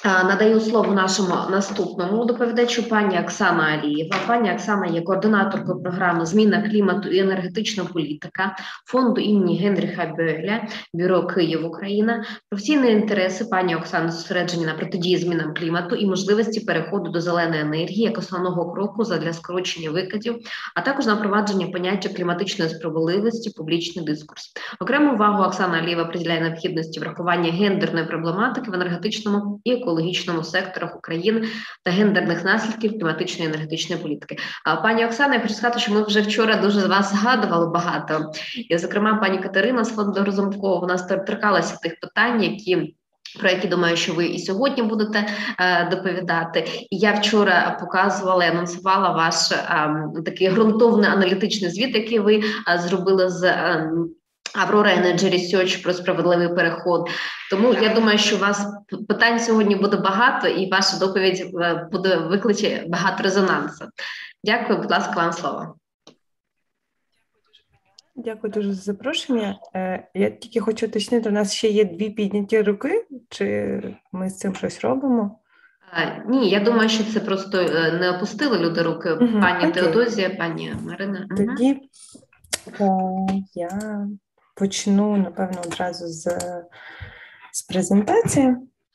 Надаю слово нашому наступному доповідачу, пані Оксана Алієва. Пані Оксана є координаторкою програми «Зміна клімату і енергетична політика» фонду імені Генріха Бьоля, Бюро Київ, Україна. Професійні інтереси пані Оксани зосереджені на протидії змінам клімату і можливості переходу до зеленої енергії як основного кроку задля скорочення викидів, а також на впровадження поняття кліматичної справедливості, публічний дискурс. Окрему увагу Оксана Алієва приділяє необхідності врахування гендерної проблематики в енергетичному і екологічному секторах України та гендерних наслідків кліматичної і енергетичної політики. Пані Оксана, я хочу сказати, що ми вже вчора дуже з вас згадували багато. І, зокрема, пані Катерина з фонду Разумкова, вона торкалася тих питань, про які, думаю, що ви і сьогодні будете доповідати. І я вчора показувала і анонсувала ваш такий ґрунтовний аналітичний звіт, який ви зробили з Aurora Energy Research про справедливий переход. Тому я думаю, що у вас питань сьогодні буде багато, і ваша доповідь буде викличе багато резонансу. Дякую, будь ласка, вам слово. Дякую дуже за запрошення. Я тільки хочу уточнити, у нас ще є 2 підняті руки, чи ми з цим щось робимо? Ні, я думаю, що це просто не опустили люди руки. Пані Теодозія, пані Марина. Тоді я почну, напевно, одразу з презентації.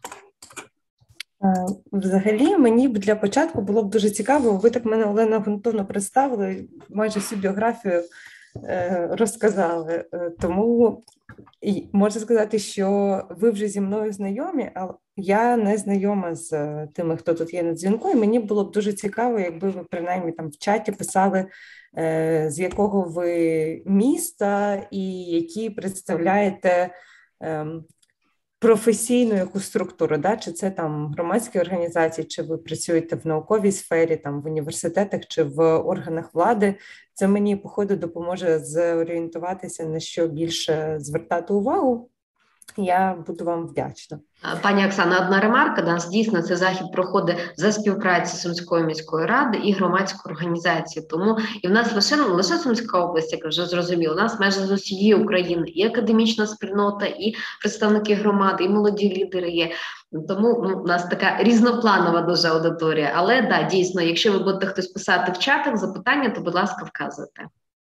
Взагалі, мені б для початку було б дуже цікаво, ви так мене, Олена, ґрунтовно представили, майже всю біографію розказали. Тому можу сказати, що ви вже зі мною знайомі, але я не знайома з тими, хто тут є на дзвінку, і мені було б дуже цікаво, якби ви принаймні там в чаті писали, з якого ви міста і які представляєте професійну яку структуру, да? Чи це там громадські організації, чи ви працюєте в науковій сфері, там в університетах, чи в органах влади. Це мені, по ходу, допоможе зорієнтуватися, на що більше звертати увагу. Я буду вам вдячна. Пані Оксана, одна ремарка. Дійсно, цей захід проходить за співпраці Сумської міської ради і громадської організації. Тому і в нас лише Сумська область, як вже зрозуміло, у нас майже з усієї України і академічна спільнота, і представники громади, і молоді лідери є. Тому у нас така різнопланова дуже аудиторія. Але, да, дійсно, якщо ви будете хтось писати в чатах запитання, то, будь ласка, вказуйте.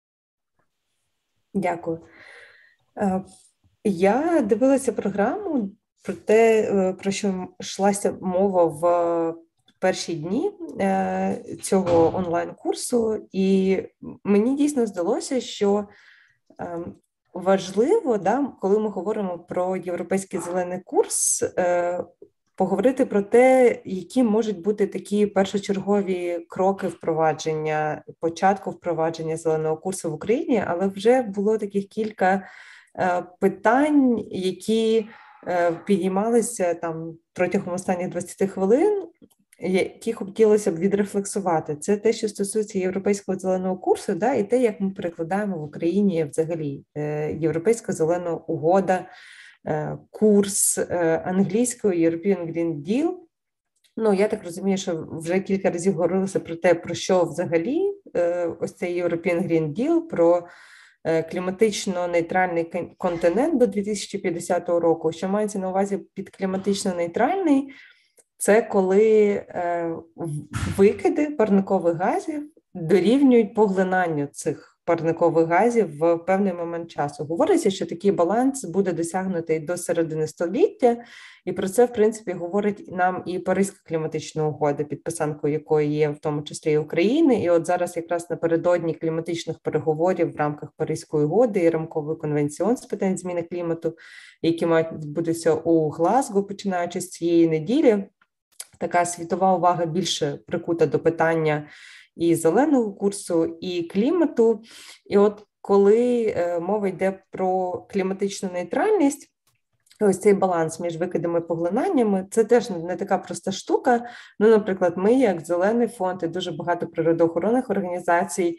Дякую. Я дивилася програму про те, про що йшлася мова в перші дні цього онлайн-курсу, і мені дійсно здалося, що важливо, да, коли ми говоримо про європейський зелений курс, поговорити про те, які можуть бути такі першочергові кроки впровадження, початку впровадження зеленого курсу в Україні, але вже було таких кілька питань, які підіймалися там протягом останніх 20 хвилин, які хотілося б відрефлексувати. Це те, що стосується європейського зеленого курсу, да, і те, як ми перекладаємо в Україні взагалі європейська зелена угода, курс англійською European Green Deal. Ну, я так розумію, що вже кілька разів говорилося про те, про що взагалі ось цей European Green Deal, про кліматично-нейтральний континент до 2050 року. Що мається на увазі під кліматично-нейтральний? Це коли викиди парникових газів дорівнюють поглинанню цих парникових газів в певний момент часу. Говориться, що такий баланс буде досягнутий до середини століття, і про це, в принципі, говорить нам і Паризька кліматична угода, підписанкою якої є в тому числі і України. І от зараз якраз напередодні кліматичних переговорів в рамках Паризької угоди і рамкової конвенції з питань зміни клімату, які мають відбутися у Глазго, починаючи з цієї неділі, така світова увага більше прикута до питання і зеленого курсу, і клімату. І от коли мова йде про кліматичну нейтральність, ось цей баланс між викидами і поглинаннями, це теж не така проста штука. Ну, наприклад, ми, як Зелений фонд і дуже багато природоохоронних організацій,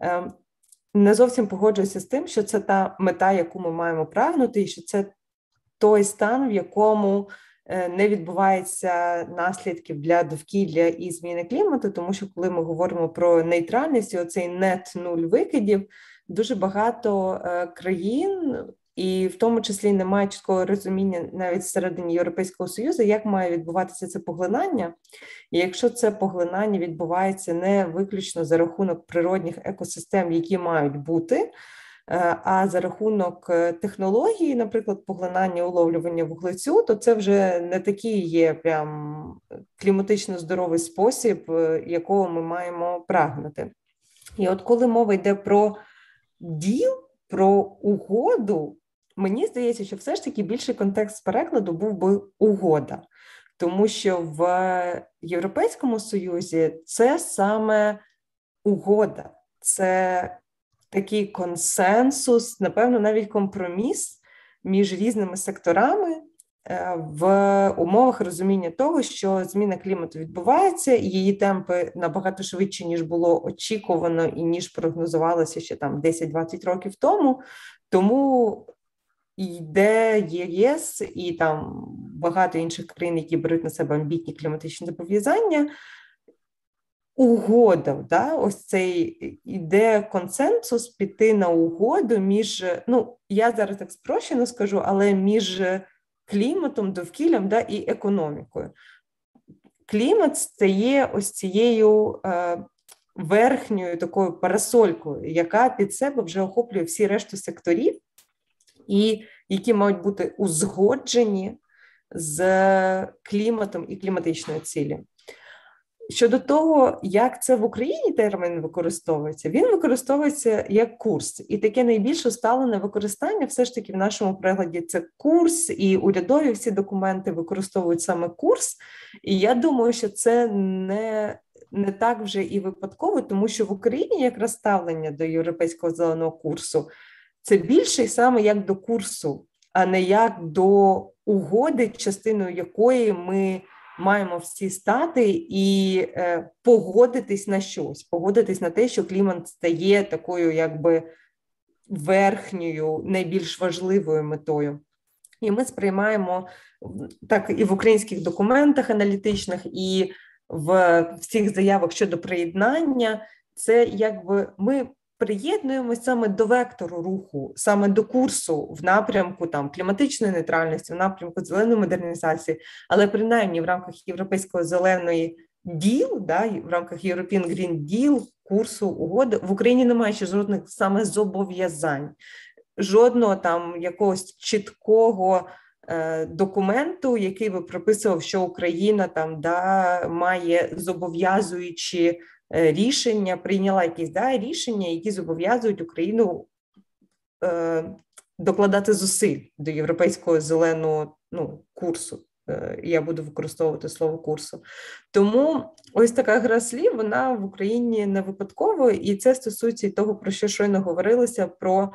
не зовсім погоджуюся з тим, що це та мета, яку ми маємо прагнути, і що це той стан, в якому не відбувається наслідків для довкілля і зміни клімату, тому що коли ми говоримо про нейтральність, оцей нет нуль викидів, дуже багато країн і в тому числі немає чіткого розуміння навіть всередині Європейського Союзу, як має відбуватися це поглинання. І якщо це поглинання відбувається не виключно за рахунок природних екосистем, які мають бути, а за рахунок технології, наприклад, поглинання, уловлювання вуглецю, то це вже не такий є прям кліматично здоровий спосіб, якого ми маємо прагнути. І от коли мова йде про діл, про угоду, мені здається, що все ж таки більший контекст перекладу був би угода. Тому що в Європейському Союзі це саме угода, це такий консенсус, напевно, навіть компроміс між різними секторами в умовах розуміння того, що зміна клімату відбувається, і її темпи набагато швидше, ніж було очікувано і ніж прогнозувалося ще там 10-20 років тому. Тому йде ЄС і там багато інших країн, які беруть на себе амбітні кліматичні зобов'язання, угода, да? Ось цей іде консенсус піти на угоду між, ну, я зараз так спрощено скажу, але між кліматом, довкіллям, да, і економікою. Клімат стає ось цією верхньою такою парасолькою, яка під себе вже охоплює всі решту секторів, і які мають бути узгоджені з кліматом і кліматичною цілі. Щодо того, як це в Україні термін використовується, він використовується як курс. І таке найбільш усталене використання все ж таки в нашому перекладі це курс, і урядові всі документи використовують саме курс. І я думаю, що це не так вже і випадково, тому що в Україні якраз ставлення до європейського зеленого курсу це більше саме як до курсу, а не як до угоди, частиною якої ми маємо всі стати і погодитись на щось, погодитись на те, що клімат стає такою якби верхньою, найбільш важливою метою. І ми сприймаємо так і в українських документах аналітичних, і в всіх заявах щодо приєднання, це якби ми приєднуємося саме до вектору руху, саме до курсу в напрямку там кліматичної нейтральності, в напрямку зеленої модернізації, але принаймні в рамках Європейського зеленої діл, да, в рамках European Green Deal, курсу угоди, в Україні немає ще жодних саме зобов'язань, жодного там якогось чіткого документу, який би прописував, що Україна там має зобов'язуючі рішення, прийняла якісь рішення, які зобов'язують Україну докладати зусиль до європейського зеленого курсу. Я буду використовувати слово курсу. Тому ось така гра слів, вона в Україні не випадково, і це стосується і того, про що щойно говорилося, про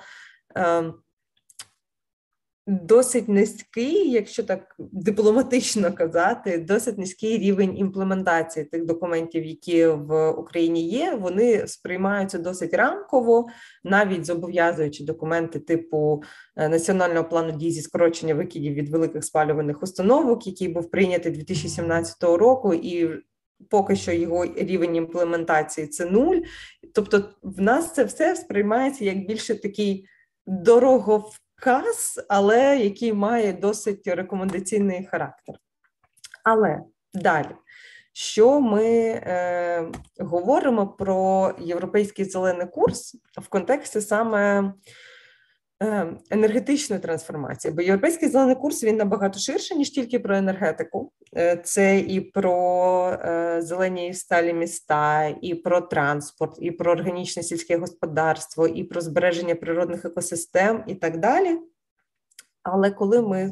досить низький, якщо так дипломатично казати, досить низький рівень імплементації тих документів, які в Україні є. Вони сприймаються досить рамково, навіть зобов'язуючи документи типу Національного плану дій зі скорочення викидів від великих спалювальних установок, який був прийнятий 2017 року, і поки що його рівень імплементації – це 0. Тобто в нас це все сприймається як більше такий дороговказ, але який має досить рекомендаційний характер. Але далі, що ми говоримо про європейський зелений курс в контексті саме енергетичної трансформації, бо європейський зелений курс, він набагато ширше, ніж тільки про енергетику. Це і про зелені сталі міста, і про транспорт, і про органічне сільське господарство, і про збереження природних екосистем і так далі. Але коли ми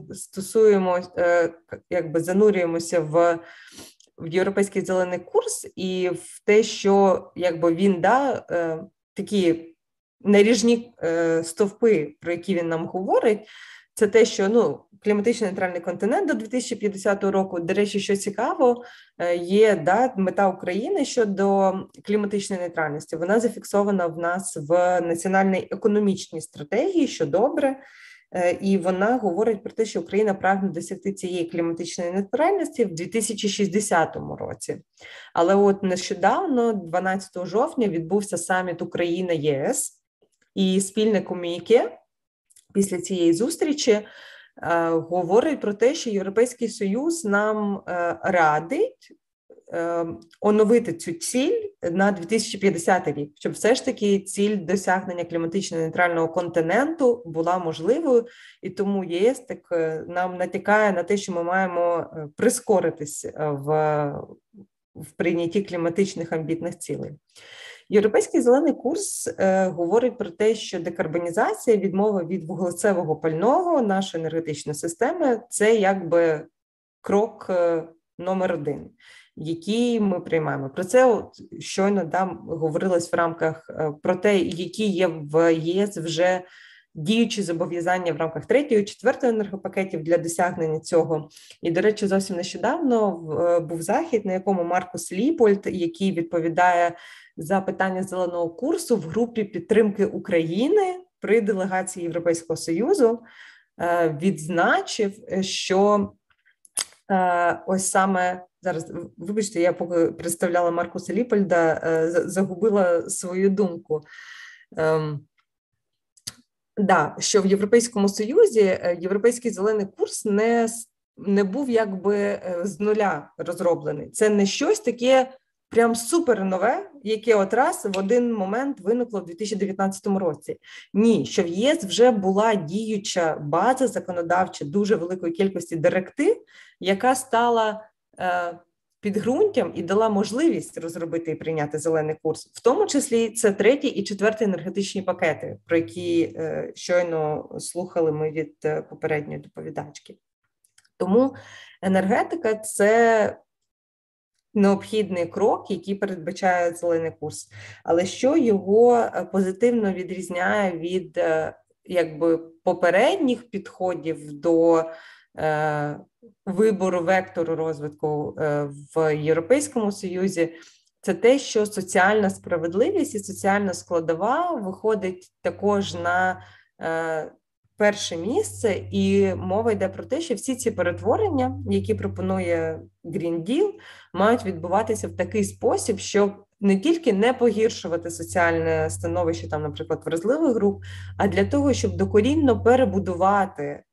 занурюємося в європейський зелений курс і в те, що він такі наріжні стовпи, про які він нам говорить, це те, що кліматично нейтральний континент до 2050 року. До речі, що цікаво, є мета України щодо кліматичної нейтральності. Вона зафіксована в нас в національній економічній стратегії, що добре. І вона говорить про те, що Україна прагне досягти цієї кліматичної нейтральності в 2060 році. Але от нещодавно, 12 жовтня, відбувся саміт Україна-ЄС, і спільне комюніке після цієї зустрічі говорить про те, що Європейський Союз нам радить оновити цю ціль на 2050 рік, щоб все ж таки ціль досягнення кліматично нейтрального континенту була можливою, і тому ЄС так нам натякає на те, що ми маємо прискоритись в прийнятті кліматичних амбітних цілей. Європейський зелений курс говорить про те, що декарбонізація, відмова від вуглецевого пального нашої енергетичної системи – це якби крок номер 1, який ми приймаємо. Про це щойно говорилось в рамках про те, які є в ЄС вже діючі зобов'язання в рамках 3-го і 4-го енергопакетів для досягнення цього. І, до речі, зовсім нещодавно був захід, на якому Маркус Ліпольд, який відповідає за питання зеленого курсу в групі підтримки України при делегації Європейського Союзу, відзначив, що ось саме зараз, вибачте, я поки представляла Маркуса Ліпольда, загубила свою думку. Що в Європейському Союзі Європейський зелений курс не був якби з нуля розроблений. Це не щось таке прям супер нове, яке от раз в один момент виникло в 2019 році. Ні, що в ЄС вже була діюча база законодавча дуже великої кількості директив, яка стала підґрунтям і дала можливість розробити і прийняти зелений курс. В тому числі це 3-й і 4-й енергетичні пакети, про які щойно слухали ми від попередньої доповідачки. Тому енергетика – це необхідний крок, який передбачає зелений курс. Але що його позитивно відрізняє від якби попередніх підходів до вибору вектору розвитку в Європейському Союзі, це те, що соціальна справедливість і соціальна складова виходить також на перше місце, і мова йде про те, що всі ці перетворення, які пропонує Green Deal, мають відбуватися в такий спосіб, щоб не тільки не погіршувати соціальне становище, там, наприклад, вразливих груп, а для того, щоб докорінно перебудувати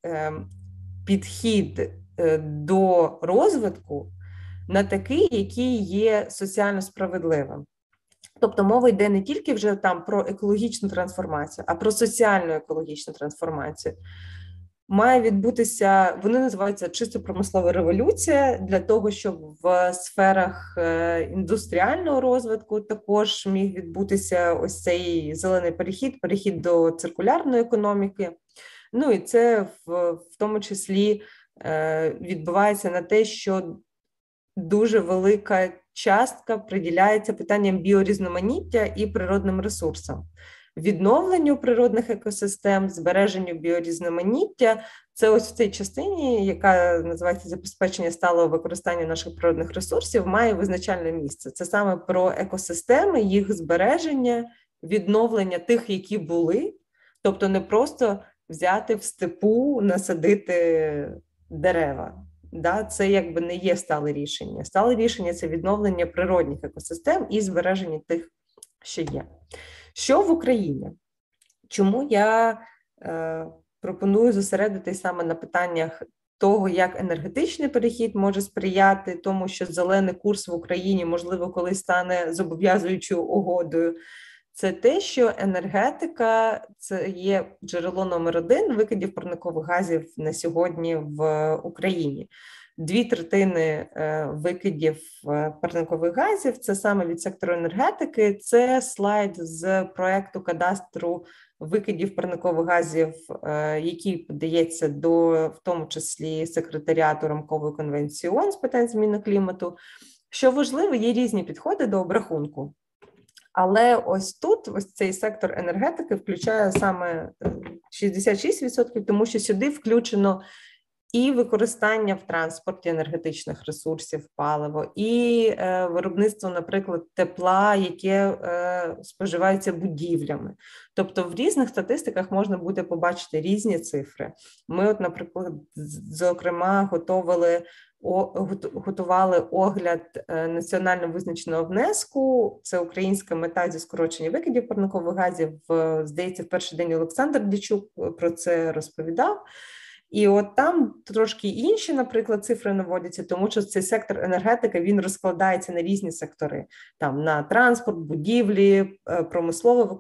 підхід до розвитку на такий, який є соціально справедливим. Тобто мова йде не тільки вже там про екологічну трансформацію, а про соціальну екологічну трансформацію. Має відбутися, вони називаються чисто промислова революція, для того, щоб в сферах індустріального розвитку також міг відбутися ось цей зелений перехід до циркулярної економіки. Ну і це в тому числі відбувається на те, що дуже велика частка приділяється питанням біорізноманіття і природним ресурсам. Відновленню природних екосистем, збереженню біорізноманіття – це ось в цій частині, яка називається забезпечення сталого використання наших природних ресурсів, має визначальне місце. Це саме про екосистеми, їх збереження, відновлення тих, які були, тобто не просто взяти в степу, насадити дерева. Це якби не є стале рішення. Стале рішення – це відновлення природних екосистем і збереження тих, що є. Що в Україні? Чому я пропоную зосередитись саме на питаннях того, як енергетичний перехід може сприяти тому, що зелений курс в Україні, можливо, колись стане зобов'язуючою угодою? Це те, що енергетика – це є джерело номер 1 викидів парникових газів на сьогодні в Україні. 2/3 викидів парникових газів – це саме від сектору енергетики. Це слайд з проекту кадастру викидів парникових газів, який подається до, в тому числі, секретаріату Рамкової конвенції ООН з питань зміни клімату. Що важливо, є різні підходи до обрахунку. Але ось тут, ось цей сектор енергетики включає саме 66%, тому що сюди включено і використання в транспорті енергетичних ресурсів, паливо, і виробництво, наприклад, тепла, яке споживається будівлями. Тобто в різних статистиках можна буде побачити різні цифри. Ми, от, наприклад, зокрема, готували огляд національно визначеного внеску. Це українська мета зі скорочення викидів парникових газів. Здається, в перший день Олександр Дячук про це розповідав. І от там трошки інші, наприклад, цифри наводяться, тому що цей сектор енергетики, він розкладається на різні сектори. Там на транспорт, будівлі, промислове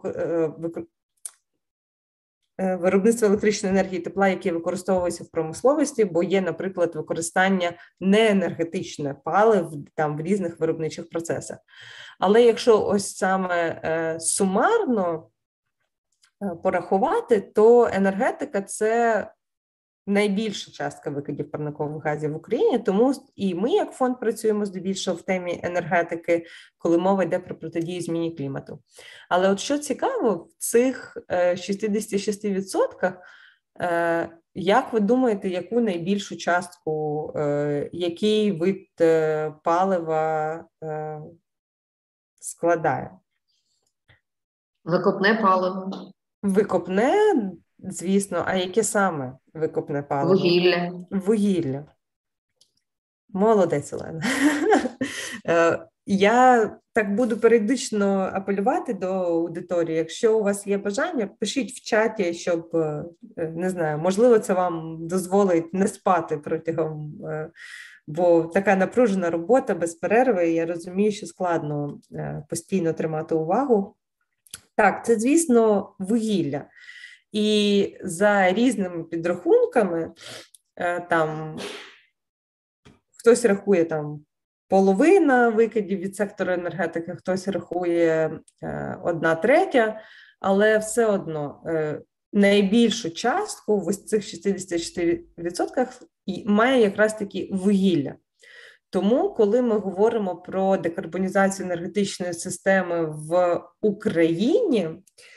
виробництво електричної енергії, тепла, які використовуються в промисловості, бо є, наприклад, використання неенергетичних палив там в різних виробничих процесах. Але якщо ось саме сумарно порахувати, то енергетика – це найбільша частка викидів парникових газів в Україні, тому і ми, як фонд, працюємо здебільшого в темі енергетики, коли мова йде про протидію зміні клімату. Але от що цікаво, в цих 66%, як ви думаєте, яку найбільшу частку, який вид палива складає? Викопне паливо. Викопне, звісно, а яке саме викопне паливо? Вугілля. Вугілля. Молодець, Олена. Я так буду періодично апелювати до аудиторії. Якщо у вас є бажання, пишіть в чаті, щоб, не знаю, можливо, це вам дозволить не спати протягом, бо така напружена робота без перерви, і я розумію, що складно постійно тримати увагу. Так, це, звісно, вугілля. І за різними підрахунками, там, хтось рахує там половина викидів від сектору енергетики, хтось рахує 1/3, але все одно найбільшу частку в ось цих 64% має якраз таки вугілля. Тому, коли ми говоримо про декарбонізацію енергетичної системи в Україні,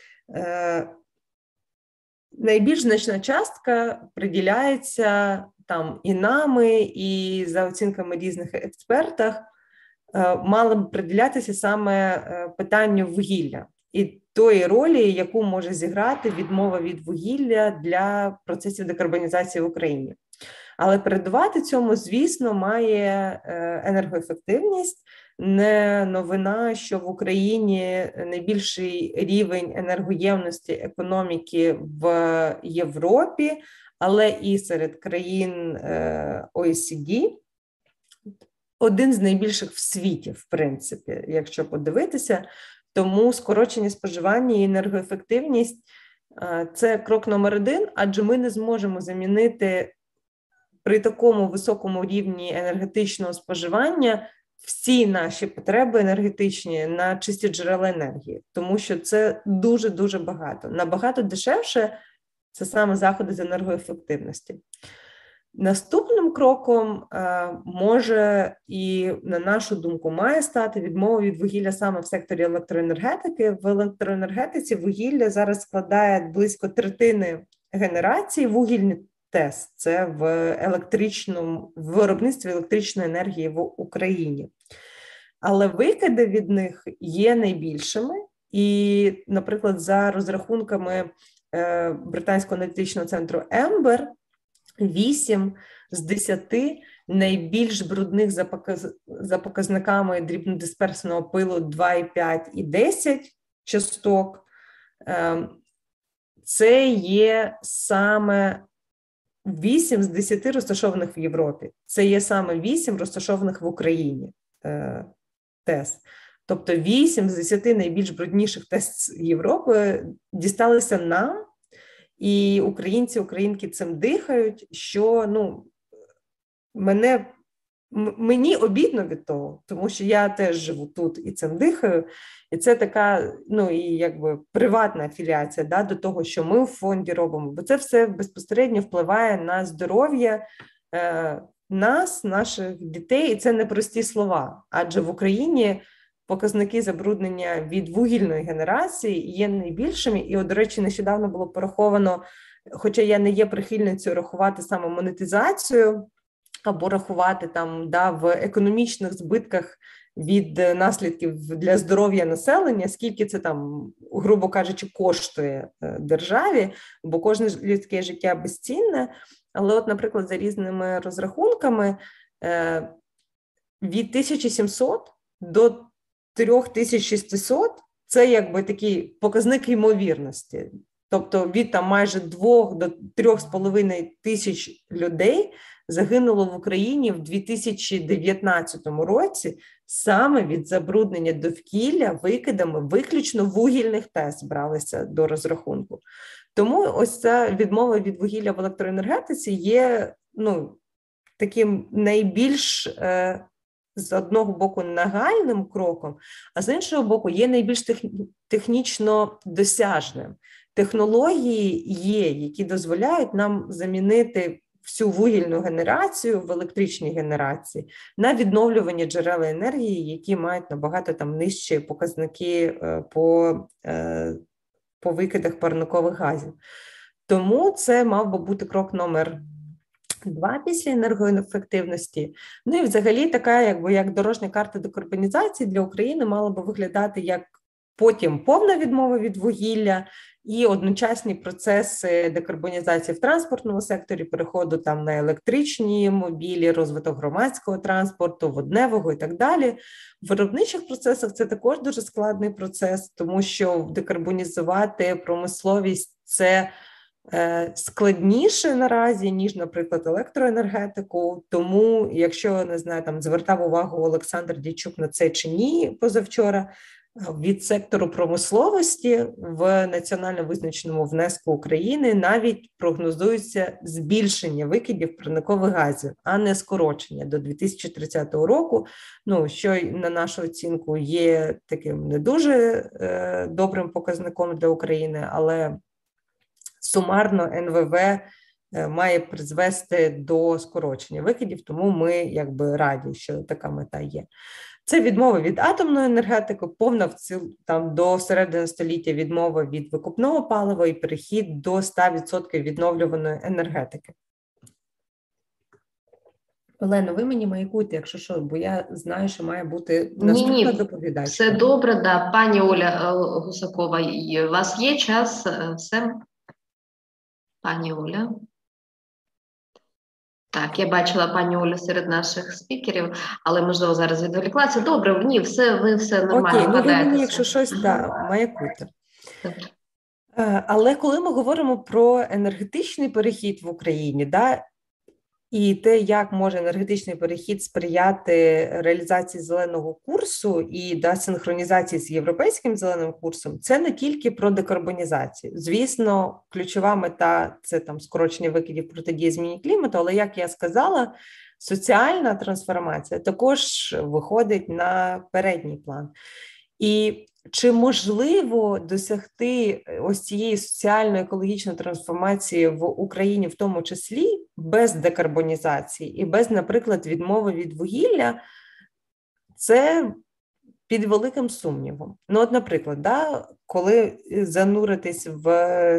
найбільш значна частка приділяється там і нами, і за оцінками різних експертів, мала б приділятися саме питанню вугілля і тої ролі, яку може зіграти відмова від вугілля для процесів декарбонізації в Україні. Але передувати цьому, звісно, має енергоефективність. Не новина, що в Україні найбільший рівень енергоємності економіки в Європі, але і серед країн OECD. Один з найбільших в світі, в принципі, якщо подивитися. Тому скорочення споживання і енергоефективність – це крок номер 1, адже ми не зможемо замінити при такому високому рівні енергетичного споживання всі наші потреби енергетичні на чисті джерела енергії, тому що це дуже-дуже багато. Набагато дешевше це саме заходи з енергоефективності. Наступним кроком може і, на нашу думку, має стати відмова від вугілля саме в секторі електроенергетики. В електроенергетиці вугілля зараз складає близько 1/3 генерації. Вугільні ТЕС – це в виробництві електричної енергії в Україні. Але викиди від них є найбільшими. І, наприклад, за розрахунками британського аналітичного центру Ембер, 8 з 10 найбільш брудних за показниками дрібнодисперсного пилу 2,5 і 10 часток. Це є саме 8 з 10 розташованих в Європі. Це є саме 8 розташованих в Україні ТЕС. Тобто 8 з 10 найбільш брудніших ТЕС Європи дісталися нам, і українці, українки цим дихають, що мені обідно від того, тому що я теж живу тут і цим дихаю, і це така, і якби приватна афіліація до того, що ми в фонді робимо, бо це все безпосередньо впливає на здоров'я нас, наших дітей, і це не прості слова, адже в Україні показники забруднення від вугільної генерації є найбільшими, і, до речі, нещодавно було пораховано хоча я не є прихильницею рахувати саме монетизацію, або рахувати там в економічних збитках від наслідків для здоров'я населення, скільки це там, грубо кажучи, коштує державі, бо кожне людське життя безцінне. Але от, наприклад, за різними розрахунками від 1700 до 3600 – це якби такий показник ймовірності. Тобто від там майже 2 до 3,5 тисяч людей загинуло в Україні в 2019 році саме від забруднення довкілля викидами виключно вугільних ТЕС бралися до розрахунку. Тому ось ця відмова від вугілля в електроенергетиці є таким найбільш з одного боку нагальним кроком, а з іншого боку є найбільш технічно досяжним. Технології є, які дозволяють нам замінити всю вугільну генерацію в електричній генерації на відновлювані джерела енергії, які мають набагато там нижчі показники по викидах парникових газів. Тому це мав би бути крок номер 2 після енергоефективності. Ну і взагалі така як дорожня карта декарбонізації для України мала би виглядати як потім повна відмова від вугілля і одночасні процеси декарбонізації в транспортному секторі, переходу там на електричні мобілі, розвиток громадського транспорту, водневого і так далі. В виробничих процесах це також дуже складний процес, тому що декарбонізувати промисловість – це складніше наразі, ніж, наприклад, електроенергетику. Тому, якщо, не знаю, там звертав увагу Олександр Дійчук на це чи ні позавчора, від сектору промисловості в національно визначеному внеску України навіть прогнозується збільшення викидів парникових газів, а не скорочення до 2030 року, що, на нашу оцінку, є таким не дуже добрим показником для України, але сумарно НВВ має призвести до скорочення викидів, тому ми раді, що така мета є. Це відмова від атомної енергетики, повна до середини століття відмова від викопного палива і перехід до 100% відновлюваної енергетики. Олено, ви мені маякуйте, якщо що, бо я знаю, що має бути наступна доповідачка. Все добре, да. Пані Оля Гусакова, у вас є час? Все? Пані Оля. Так, я бачила пані Олю серед наших спікерів, але, можливо, зараз відволіклася. Добре, ви все нормально вкладаєтеся. Окей, ви мені, якщо щось, маякуйте. Але коли ми говоримо про енергетичний перехід в Україні, і те, як може енергетичний перехід сприяти реалізації зеленого курсу і синхронізації з європейським зеленим курсом, це не тільки про декарбонізацію. Звісно, ключова мета – це скорочення викидів, протидії зміні клімату, але, як я сказала, соціальна трансформація також виходить на передній план. І чи можливо досягти ось цієї соціально-екологічної трансформації в Україні, в тому числі, без декарбонізації і без, наприклад, відмови від вугілля, це під великим сумнівом. От, наприклад, коли зануритись в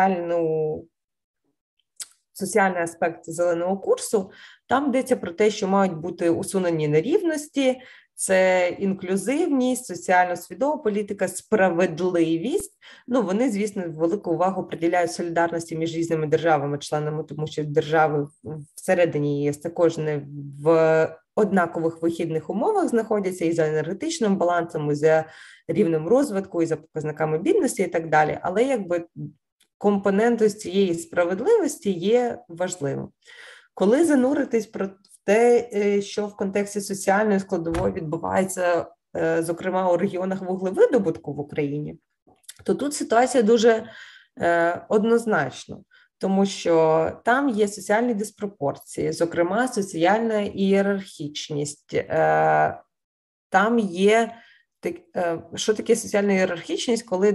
соціальний аспект зеленого курсу, там йдеться про те, що мають бути усунені нерівності, це інклюзивність, соціально свідома політика, справедливість. Вони, звісно, велику увагу приділяють солідарності між різними державами-членами, тому що держави всередині ЄС також не в однакових вихідних умовах знаходяться і за енергетичним балансом, і за рівнем розвитку, і за показниками бідності і так далі. Але компонент ось цієї справедливості є важливим. Коли зануритись в те, що в контексті соціальної складової відбувається, зокрема у регіонах вуглевидобутку в Україні, то тут ситуація дуже однозначна, тому що там є соціальні диспропорції, зокрема соціальна ієрархічність. Там є, що таке соціальна ієрархічність, коли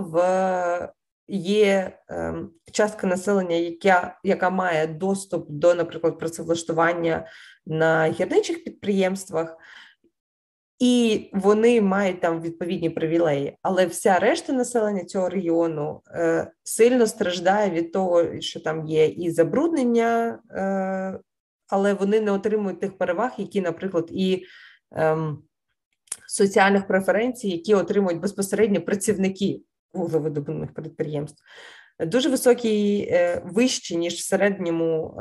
є частка населення, яка має доступ до, наприклад, працевлаштування на гірничих підприємствах, і вони мають там відповідні привілеї, але вся решта населення цього регіону сильно страждає від того, що там є і забруднення, але вони не отримують тих переваг, які, наприклад, і соціальних преференцій, які отримують безпосередньо працівники вуглевидобувних підприємств. Дуже високі, вищі, ніж в середньому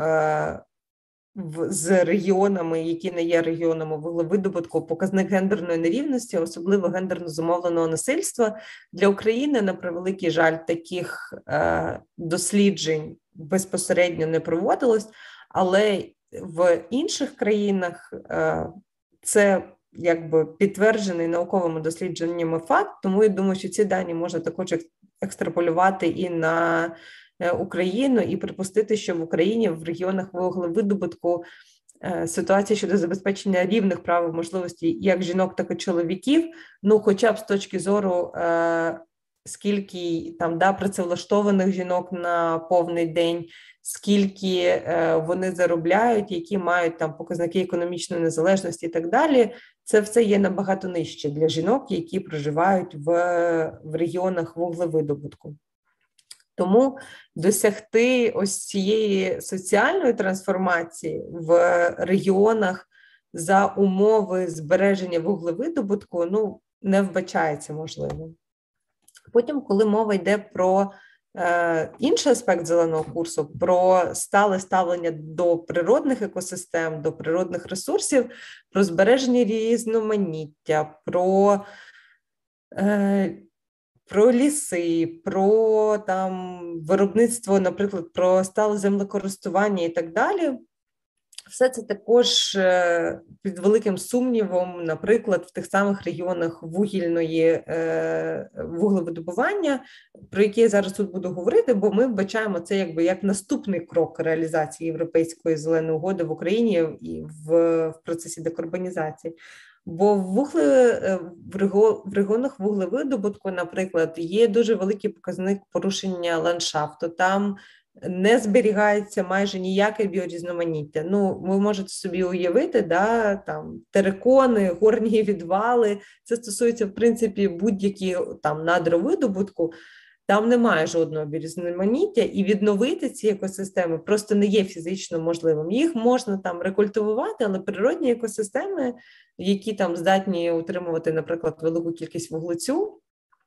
з регіонами, які не є регіонами вуглевидобутку, показник гендерної нерівності, особливо гендерно зумовленого насильства. Для України, на превеликий жаль, таких досліджень безпосередньо не проводилось, але в інших країнах це якби підтверджений науковими дослідженнями факт, тому я думаю, що ці дані можна також екстраполювати і на Україну, і припустити, що в Україні в регіонах вуглевидобутку ситуація щодо забезпечення рівних прав і можливостей як жінок, так і чоловіків, ну хоча б з точки зору скільки там працевлаштованих жінок на повний день, скільки вони заробляють, які мають там показники економічної незалежності і так далі, це все є набагато нижче для жінок, які проживають в регіонах вуглевидобутку. Тому досягти ось цієї соціальної трансформації в регіонах за умови збереження вуглевидобутку, ну, не вбачається можливим. Потім, коли мова йде про інший аспект зеленого курсу, про стале ставлення до природних екосистем, до природних ресурсів, про збереження різноманіття, про ліси, про там виробництво, наприклад, про стале землекористування і так далі. Все це також під великим сумнівом, наприклад, в тих самих регіонах вуглевидобування, про які я зараз тут буду говорити, бо ми вбачаємо це як наступний крок реалізації Європейської зеленої угоди в Україні і в процесі декарбонізації. Бо в регіонах вуглевидобутку, наприклад, є дуже великий показник порушення ландшафту. Там не зберігається майже ніяке біорізноманіття. Ну, ви можете собі уявити, там терикони, горні відвали. Це стосується, в принципі, будь-які там надровидобутку. Там немає жодного біорізноманіття, і відновити ці екосистеми просто не є фізично можливим. Їх можна там рекультивувати, але природні екосистеми, які там здатні утримувати, наприклад, велику кількість вуглецю,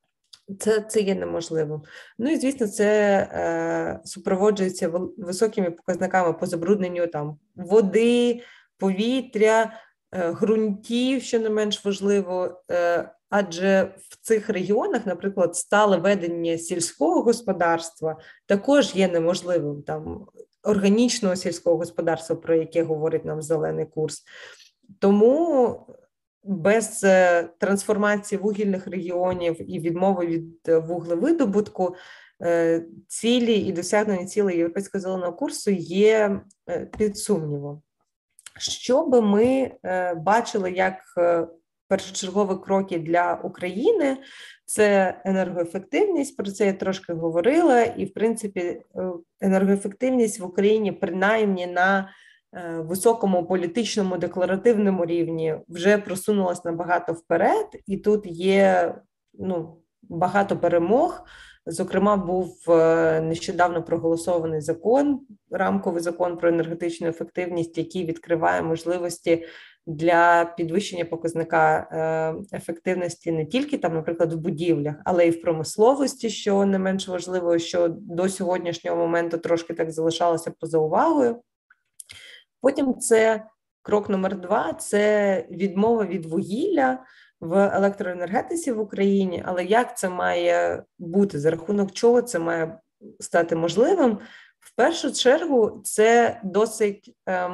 це є неможливим. Ну і, звісно, це супроводжується високими показниками по забрудненню там води, повітря, ґрунтів, що не менш важливо, адже в цих регіонах, наприклад, стале ведення сільського господарства також є неможливим, там органічного сільського господарства, про яке говорить нам зелений курс. Тому без трансформації вугільних регіонів і відмови від вуглевидобутку цілі і досягнення цілей Європейського зеленого курсу є під сумнівом. Що би ми бачили як першочергові кроки для України? Це енергоефективність, про це я трошки говорила, і, в принципі, енергоефективність в Україні, принаймні на високому політичному декларативному рівні, вже просунулась набагато вперед, і тут є багато перемог. Зокрема, був нещодавно проголосований закон, рамковий закон про енергетичну ефективність, який відкриває можливості для підвищення показника ефективності не тільки там, наприклад, в будівлях, але й в промисловості, що не менш важливо, що до сьогоднішнього моменту трошки так залишалося поза увагою. Потім це крок номер 2 – це відмова від вугілля в електроенергетиці в Україні. Але як це має бути? За рахунок чого це має стати можливим? В першу чергу це досить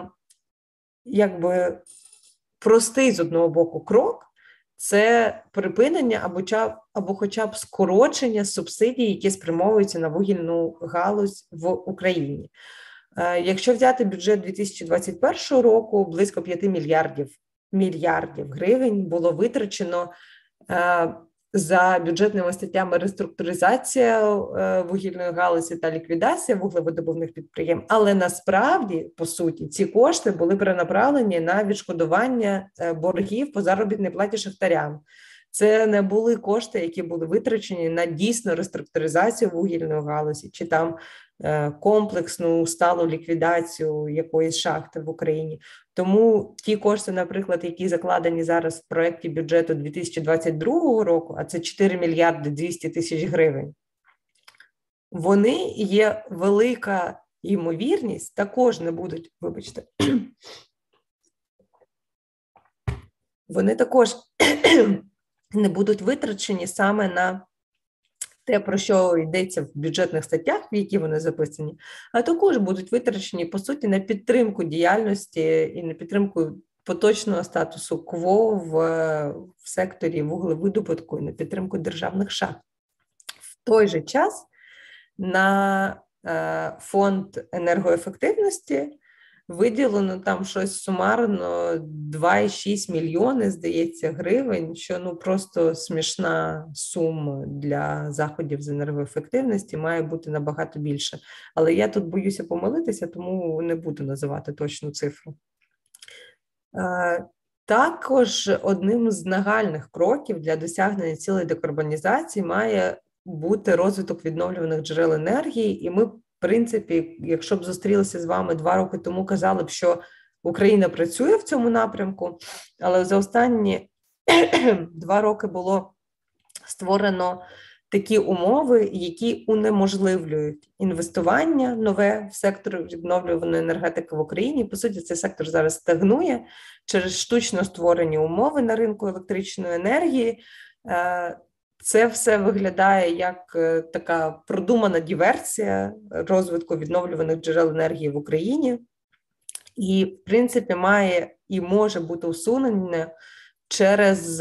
простий з одного боку крок. Це припинення або хоча б скорочення субсидій, які спрямовуються на вугільну галузь в Україні. Якщо взяти бюджет 2021 року, близько 5 мільярдів гривень було витрачено за бюджетними статтями реструктуризація вугільної галузі та ліквідація вуглевидобувних підприємств, але насправді, по суті, ці кошти були перенаправлені на відшкодування боргів по заробітній платі шахтарям. Це не були кошти, які були витрачені на дійсну реструктуризацію вугільної галузі, чи там комплексну сталу ліквідацію якоїсь шахти в Україні. Тому ті кошти, наприклад, які закладені зараз в проєкті бюджету 2022 року, а це 4 мільярди 200 тисяч гривень, вони є велика ймовірність, також не будуть, вибачте, вони також не будуть витрачені саме на те, про що йдеться в бюджетних статтях, в які вони записані, а також будуть витрачені, по суті, на підтримку діяльності і на підтримку поточного статусу КВО в секторі вуглевидобутку і на підтримку державних шахт. В той же час на фонд енергоефективності виділено там щось сумарно 2,6 мільйони, здається, гривень, що просто смішна сума для заходів з енергоефективності, має бути набагато більше. Але я тут боюся помилитися, тому не буду називати точну цифру. Також одним з нагальних кроків для досягнення цілей декарбонізації має бути розвиток відновлюваних джерел енергії, і ми, в принципі, якщо б зустрілися з вами 2 роки тому, казали б, що Україна працює в цьому напрямку, але за останні 2 роки було створено такі умови, які унеможливлюють інвестування нове в сектор відновлюваної енергетики в Україні. По суті, цей сектор зараз стагнує через штучно створені умови на ринку електричної енергії. Це все виглядає як така продумана диверсія розвитку відновлюваних джерел енергії в Україні. І, в принципі, має і може бути усунення через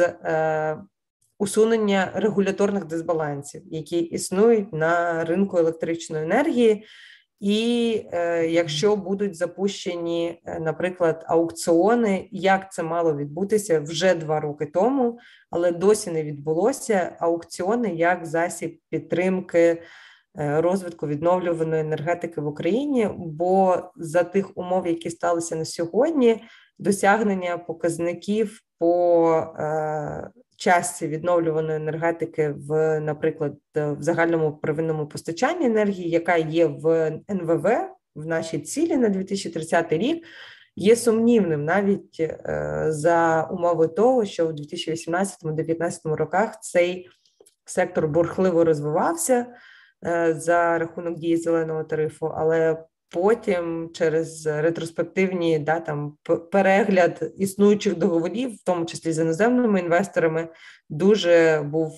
усунення регуляторних дисбалансів, які існують на ринку електричної енергії. І якщо будуть запущені, наприклад, аукціони, як це мало відбутися вже 2 роки тому, але досі не відбулося, аукціони як засіб підтримки розвитку відновлюваної енергетики в Україні, бо за тих умов, які сталися на сьогодні, досягнення показників по частці відновлюваної енергетики в, наприклад, в загальному первинному постачанні енергії, яка є в НВВ, в нашій цілі на 2030 рік, є сумнівним навіть за умови того, що в 2018-2019 роках цей сектор бурхливо розвивався за рахунок дії зеленого тарифу, але потім через ретроспективні перегляд існуючих договорів, в тому числі з іноземними інвесторами, дуже був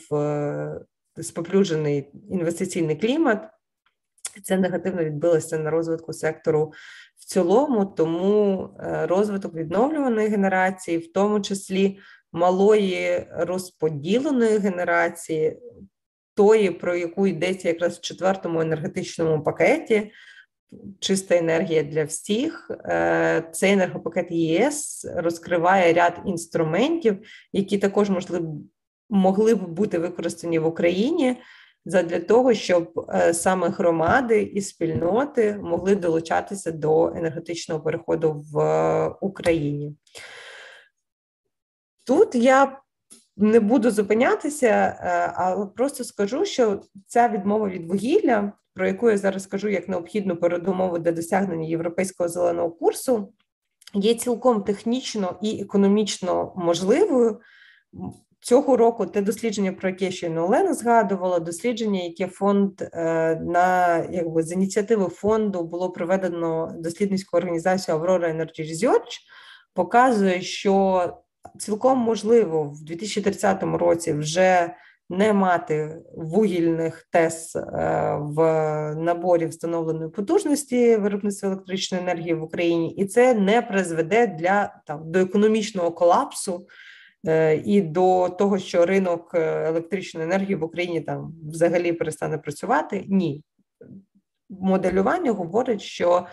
споплюжений інвестиційний клімат. Це негативно відбилося на розвитку сектору в цілому, тому розвиток відновлюваної генерації, в тому числі малої розподіленої генерації, тої, про яку йдеться якраз в 4-му енергетичному пакеті, чиста енергія для всіх. Цей енергопакет ЄС розкриває ряд інструментів, які також могли б бути використані в Україні задля того, щоб саме громади і спільноти могли долучатися до енергетичного переходу в Україні. Тут я не буду зупинятися, але просто скажу, що ця відмова від вугілля, про яку я зараз скажу як необхідну передумову для досягнення європейського зеленого курсу, є цілком технічно і економічно можливою. Цього року те дослідження, про яке щойно Олена згадувала, дослідження, яке фонд з ініціативи фонду було проведено дослідницькою організацією Aurora Energy Research, показує, що цілком можливо в 2030 році вже не мати вугільних ТЕС в наборі встановленої потужності виробництва електричної енергії в Україні, і це не призведе до економічного колапсу і до того, що ринок електричної енергії в Україні взагалі перестане працювати. Ні. Моделювання говорить, що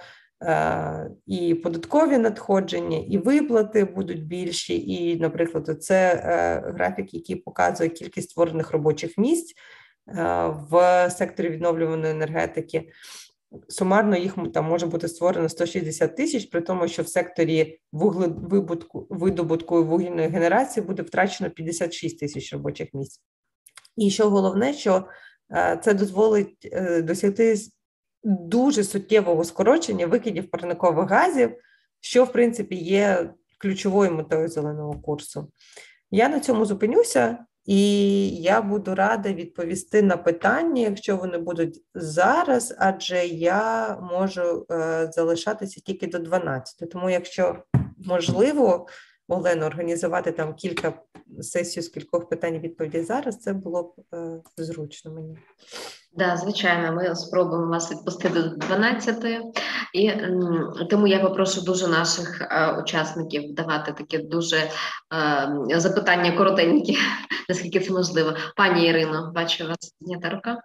і податкові надходження, і виплати будуть більші. І, наприклад, це графік, який показує кількість створених робочих місць в секторі відновлюваної енергетики. Сумарно їх там може бути створено 160 тисяч, при тому, що в секторі видобутку і вугільної генерації буде втрачено 56 тисяч робочих місць. І що головне, що це дозволить досягти дуже суттєвого скорочення викидів парникових газів, що, в принципі, є ключовою метою зеленого курсу. Я на цьому зупинюся, і я буду рада відповісти на питання, якщо вони будуть зараз, адже я можу залишатися тільки до 12. Тому, якщо можливо, Олено, організувати там кілька сесій з кількох питань і відповідей зараз, це було б зручно мені. Да, звичайно, ми спробуємо вас відпустити до 12-ї, і тому я попрошу дуже наших учасників давати такі дуже запитання коротенькі, наскільки це можливо. Пані Ірино, бачу, у вас знята рука.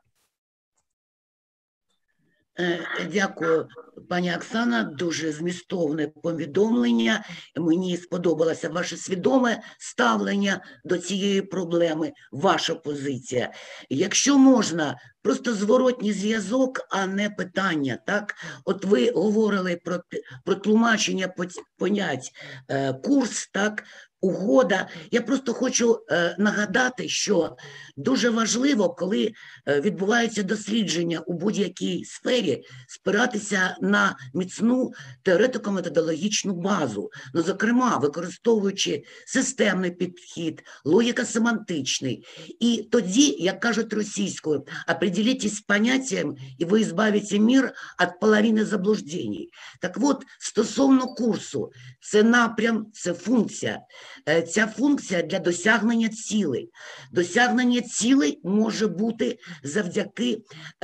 Дякую, пані Оксана, дуже змістовне повідомлення. Мені сподобалося ваше свідоме ставлення до цієї проблеми, ваша позиція. Якщо можна, просто зворотній зв'язок, а не питання, так? От ви говорили про тлумачення понять курс, так? Угода. Я просто хочу нагадати, що дуже важливо, коли відбуваються дослідження у будь-якій сфері, спиратися на міцну теоретико-методологічну базу, ну, зокрема, використовуючи системний підхід, логіко-семантичний. І тоді, як кажуть російською, определитесь з поняттям, і ви избавите мир від половини заблуждень. Так от, стосовно курсу, це напрям, це функція. Ця функція для досягнення цілей. Досягнення цілей може бути завдяки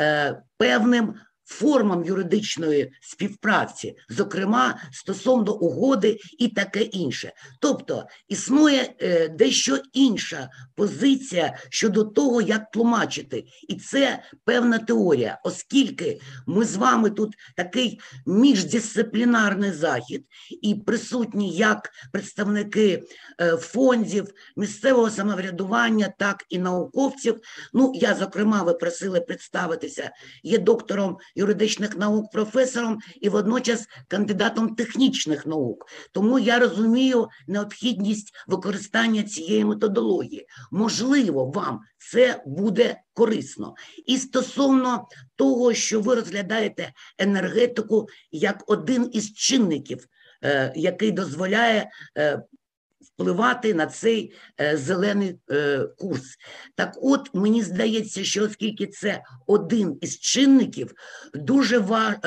певним формам юридичної співпраці, зокрема, стосовно угоди і таке інше. Тобто, існує дещо інша позиція щодо того, як тлумачити. І це певна теорія, оскільки ми з вами тут такий міждисциплінарний захід, і присутні як представники фондів, місцевого самоврядування, так і науковців. Ну, я, зокрема, ви просили представитися, є доктором юридичних наук, професором і водночас кандидатом технічних наук. Тому я розумію необхідність використання цієї методології. Можливо, вам це буде корисно. І стосовно того, що ви розглядаєте енергетику як один із чинників, який дозволяє впливати на цей зелений курс. Так от, мені здається, що оскільки це один із чинників, дуже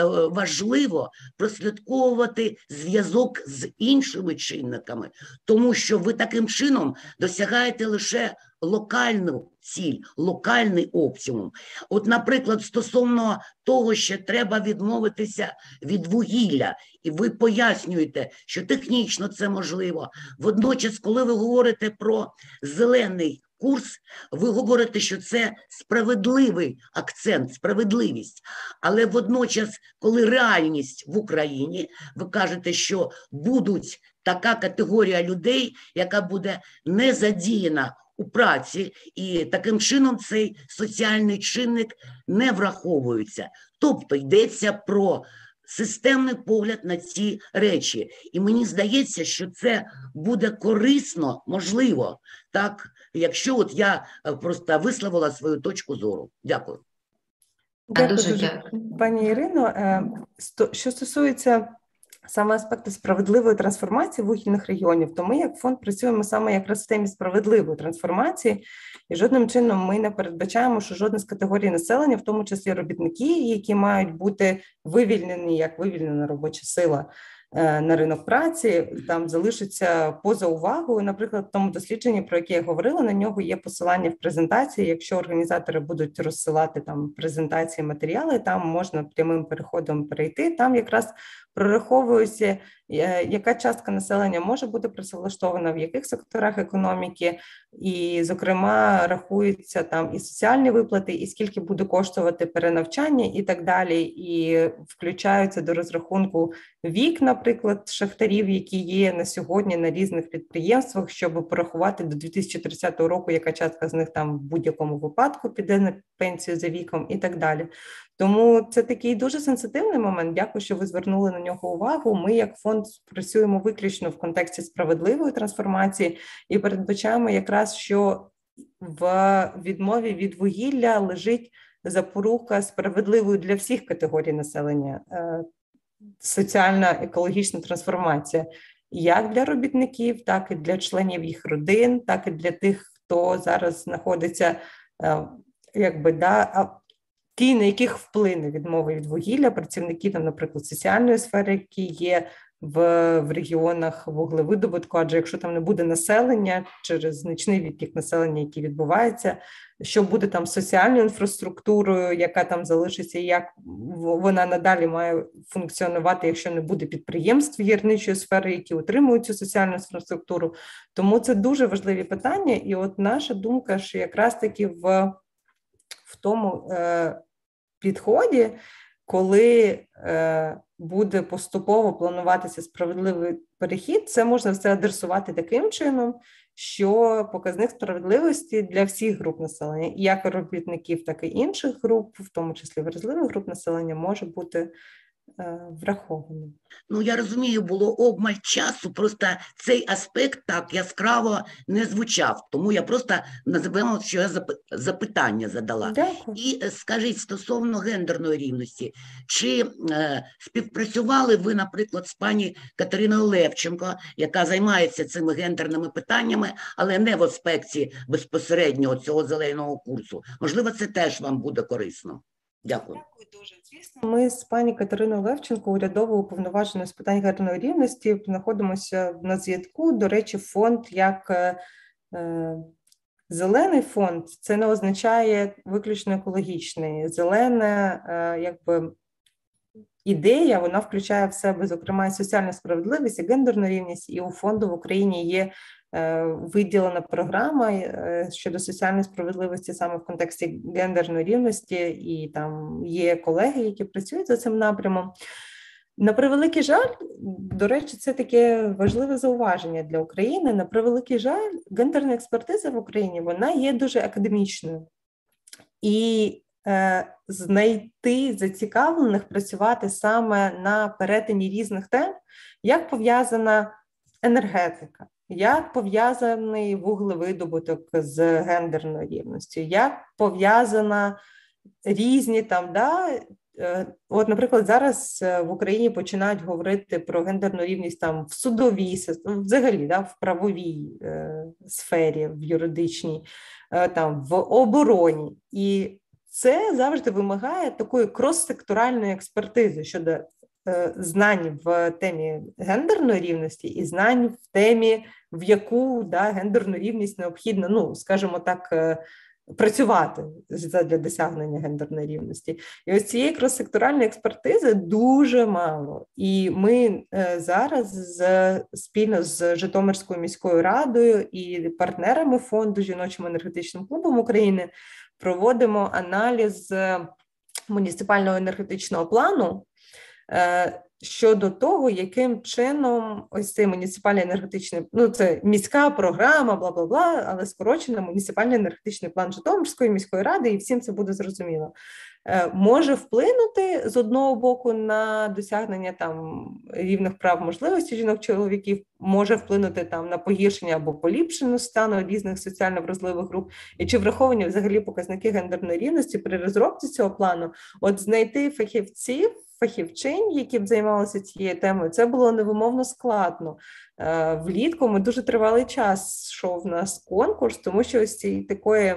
важливо прослідковувати зв'язок з іншими чинниками, тому що ви таким чином досягаєте лише локальну ціль, локальний оптимум. От, наприклад, стосовно того, що треба відмовитися від вугілля, і ви пояснюєте, що технічно це можливо. Водночас, коли ви говорите про зелений курс, ви говорите, що це справедливий акцент, справедливість. Але водночас, коли реальність в Україні, ви кажете, що будуть така категорія людей, яка буде не задіяна у праці, і таким чином цей соціальний чинник не враховується. Тобто йдеться про системний погляд на ці речі. І мені здається, що це буде корисно, можливо, так, якщо от я просто висловила свою точку зору. Дякую. Дякую дуже, пані Ірино. Що стосується саме аспекту справедливої трансформації вугільних регіонів, то ми як фонд працюємо саме якраз в темі справедливої трансформації, і жодним чином ми не передбачаємо, що жодна з категорій населення, в тому числі робітники, які мають бути вивільнені, як вивільнена робоча сила на ринок праці, там залишиться поза увагою. Наприклад, в тому дослідженні, про яке я говорила, на нього є посилання в презентації. Якщо організатори будуть розсилати там презентації, матеріали, там можна прямим переходом перейти. Там якраз прораховуються яка частка населення може бути працевлаштована, в яких секторах економіки, і, зокрема, рахуються там і соціальні виплати, і скільки буде коштувати перенавчання і так далі, і включаються до розрахунку вік, наприклад, шахтарів, які є на сьогодні на різних підприємствах, щоб порахувати до 2030 року, яка частка з них там в будь-якому випадку піде на пенсію за віком і так далі. Тому це такий дуже сенситивний момент. Дякую, що ви звернули на нього увагу. Ми, як фонд, працюємо виключно в контексті справедливої трансформації і передбачаємо якраз, що в відмові від вугілля лежить запорука справедливої для всіх категорій населення соціальна екологічна трансформація, як для робітників, так і для членів їх родин, так і для тих, хто зараз знаходиться, ті, на яких вплине відмова від вугілля, працівники, там, наприклад, соціальної сфери, які є в регіонах вуглевидобутку, адже якщо там не буде населення через значний відтік населення, який відбувається, що буде там з соціальною інфраструктурою, яка там залишиться, і як вона надалі має функціонувати, якщо не буде підприємств гірничої сфери, які утримують цю соціальну інфраструктуру. Тому це дуже важливі питання, і от наша думка, що якраз таки в тому підході, коли буде поступово плануватися справедливий перехід, це можна все адресувати таким чином, що показник справедливості для всіх груп населення, як робітників, так і інших груп, в тому числі вразливих груп населення, може бути врахованим. Ну, я розумію, було обмаль часу, просто цей аспект так яскраво не звучав, тому я просто називаю, що я запитання задала. Дякую. І скажіть, стосовно гендерної рівності, чи співпрацювали ви, наприклад, з пані Катериною Левченко, яка займається цими гендерними питаннями, але не в аспекті безпосередньо цього зеленого курсу? Можливо, це теж вам буде корисно. Дякую. Дякую дуже. Звісно, ми з пані Катериною Левченко, урядово уповноваженою з питань гендерної рівності, знаходимося на зв'язку. До речі, фонд як зелений фонд, це не означає виключно екологічний. Зелена, ідея, вона включає в себе, зокрема, і соціальну справедливість, і гендерну рівність, і у фонду в Україні є виділена програма щодо соціальної справедливості саме в контексті гендерної рівності, і там є колеги, які працюють за цим напрямом. На превеликий жаль, до речі, це таке важливе зауваження для України. На превеликий жаль, гендерна експертиза в Україні, вона є дуже академічною. І знайти зацікавлених працювати саме на перетині різних тем, як пов'язана енергетика, як пов'язаний вуглевидобуток з гендерною рівністю, як пов'язана різні там, от, наприклад, зараз в Україні починають говорити про гендерну рівність там в судовій, взагалі, в правовій сфері, в юридичній, там в обороні. І це завжди вимагає такої крос-секторальної експертизи щодо знань в темі гендерної рівності і знань в темі, в яку гендерну рівність необхідно, скажімо так, працювати для досягнення гендерної рівності. І ось цієї крос-секторальної експертизи дуже мало. І ми зараз спільно з Житомирською міською радою і партнерами фонду «Жіночим енергетичним клубом України» проводимо аналіз муніципального енергетичного плану щодо того, яким чином ось цей муніципальний енергетичний, це міська програма, бла-бла-бла, але скорочено муніципальний енергетичний план Житомирської міської ради, і всім це буде зрозуміло, може вплинути з одного боку на досягнення там рівних прав можливості жінок-чоловіків, може вплинути там на погіршення або поліпшення стану різних соціально вразливих груп, і чи враховані взагалі показники гендерної рівності при розробці цього плану. От знайти фахівчинь, які б займалися цією темою, це було невимовно складно. Влітку ми дуже тривалий час йшов в нас конкурс, тому що ось цієї такої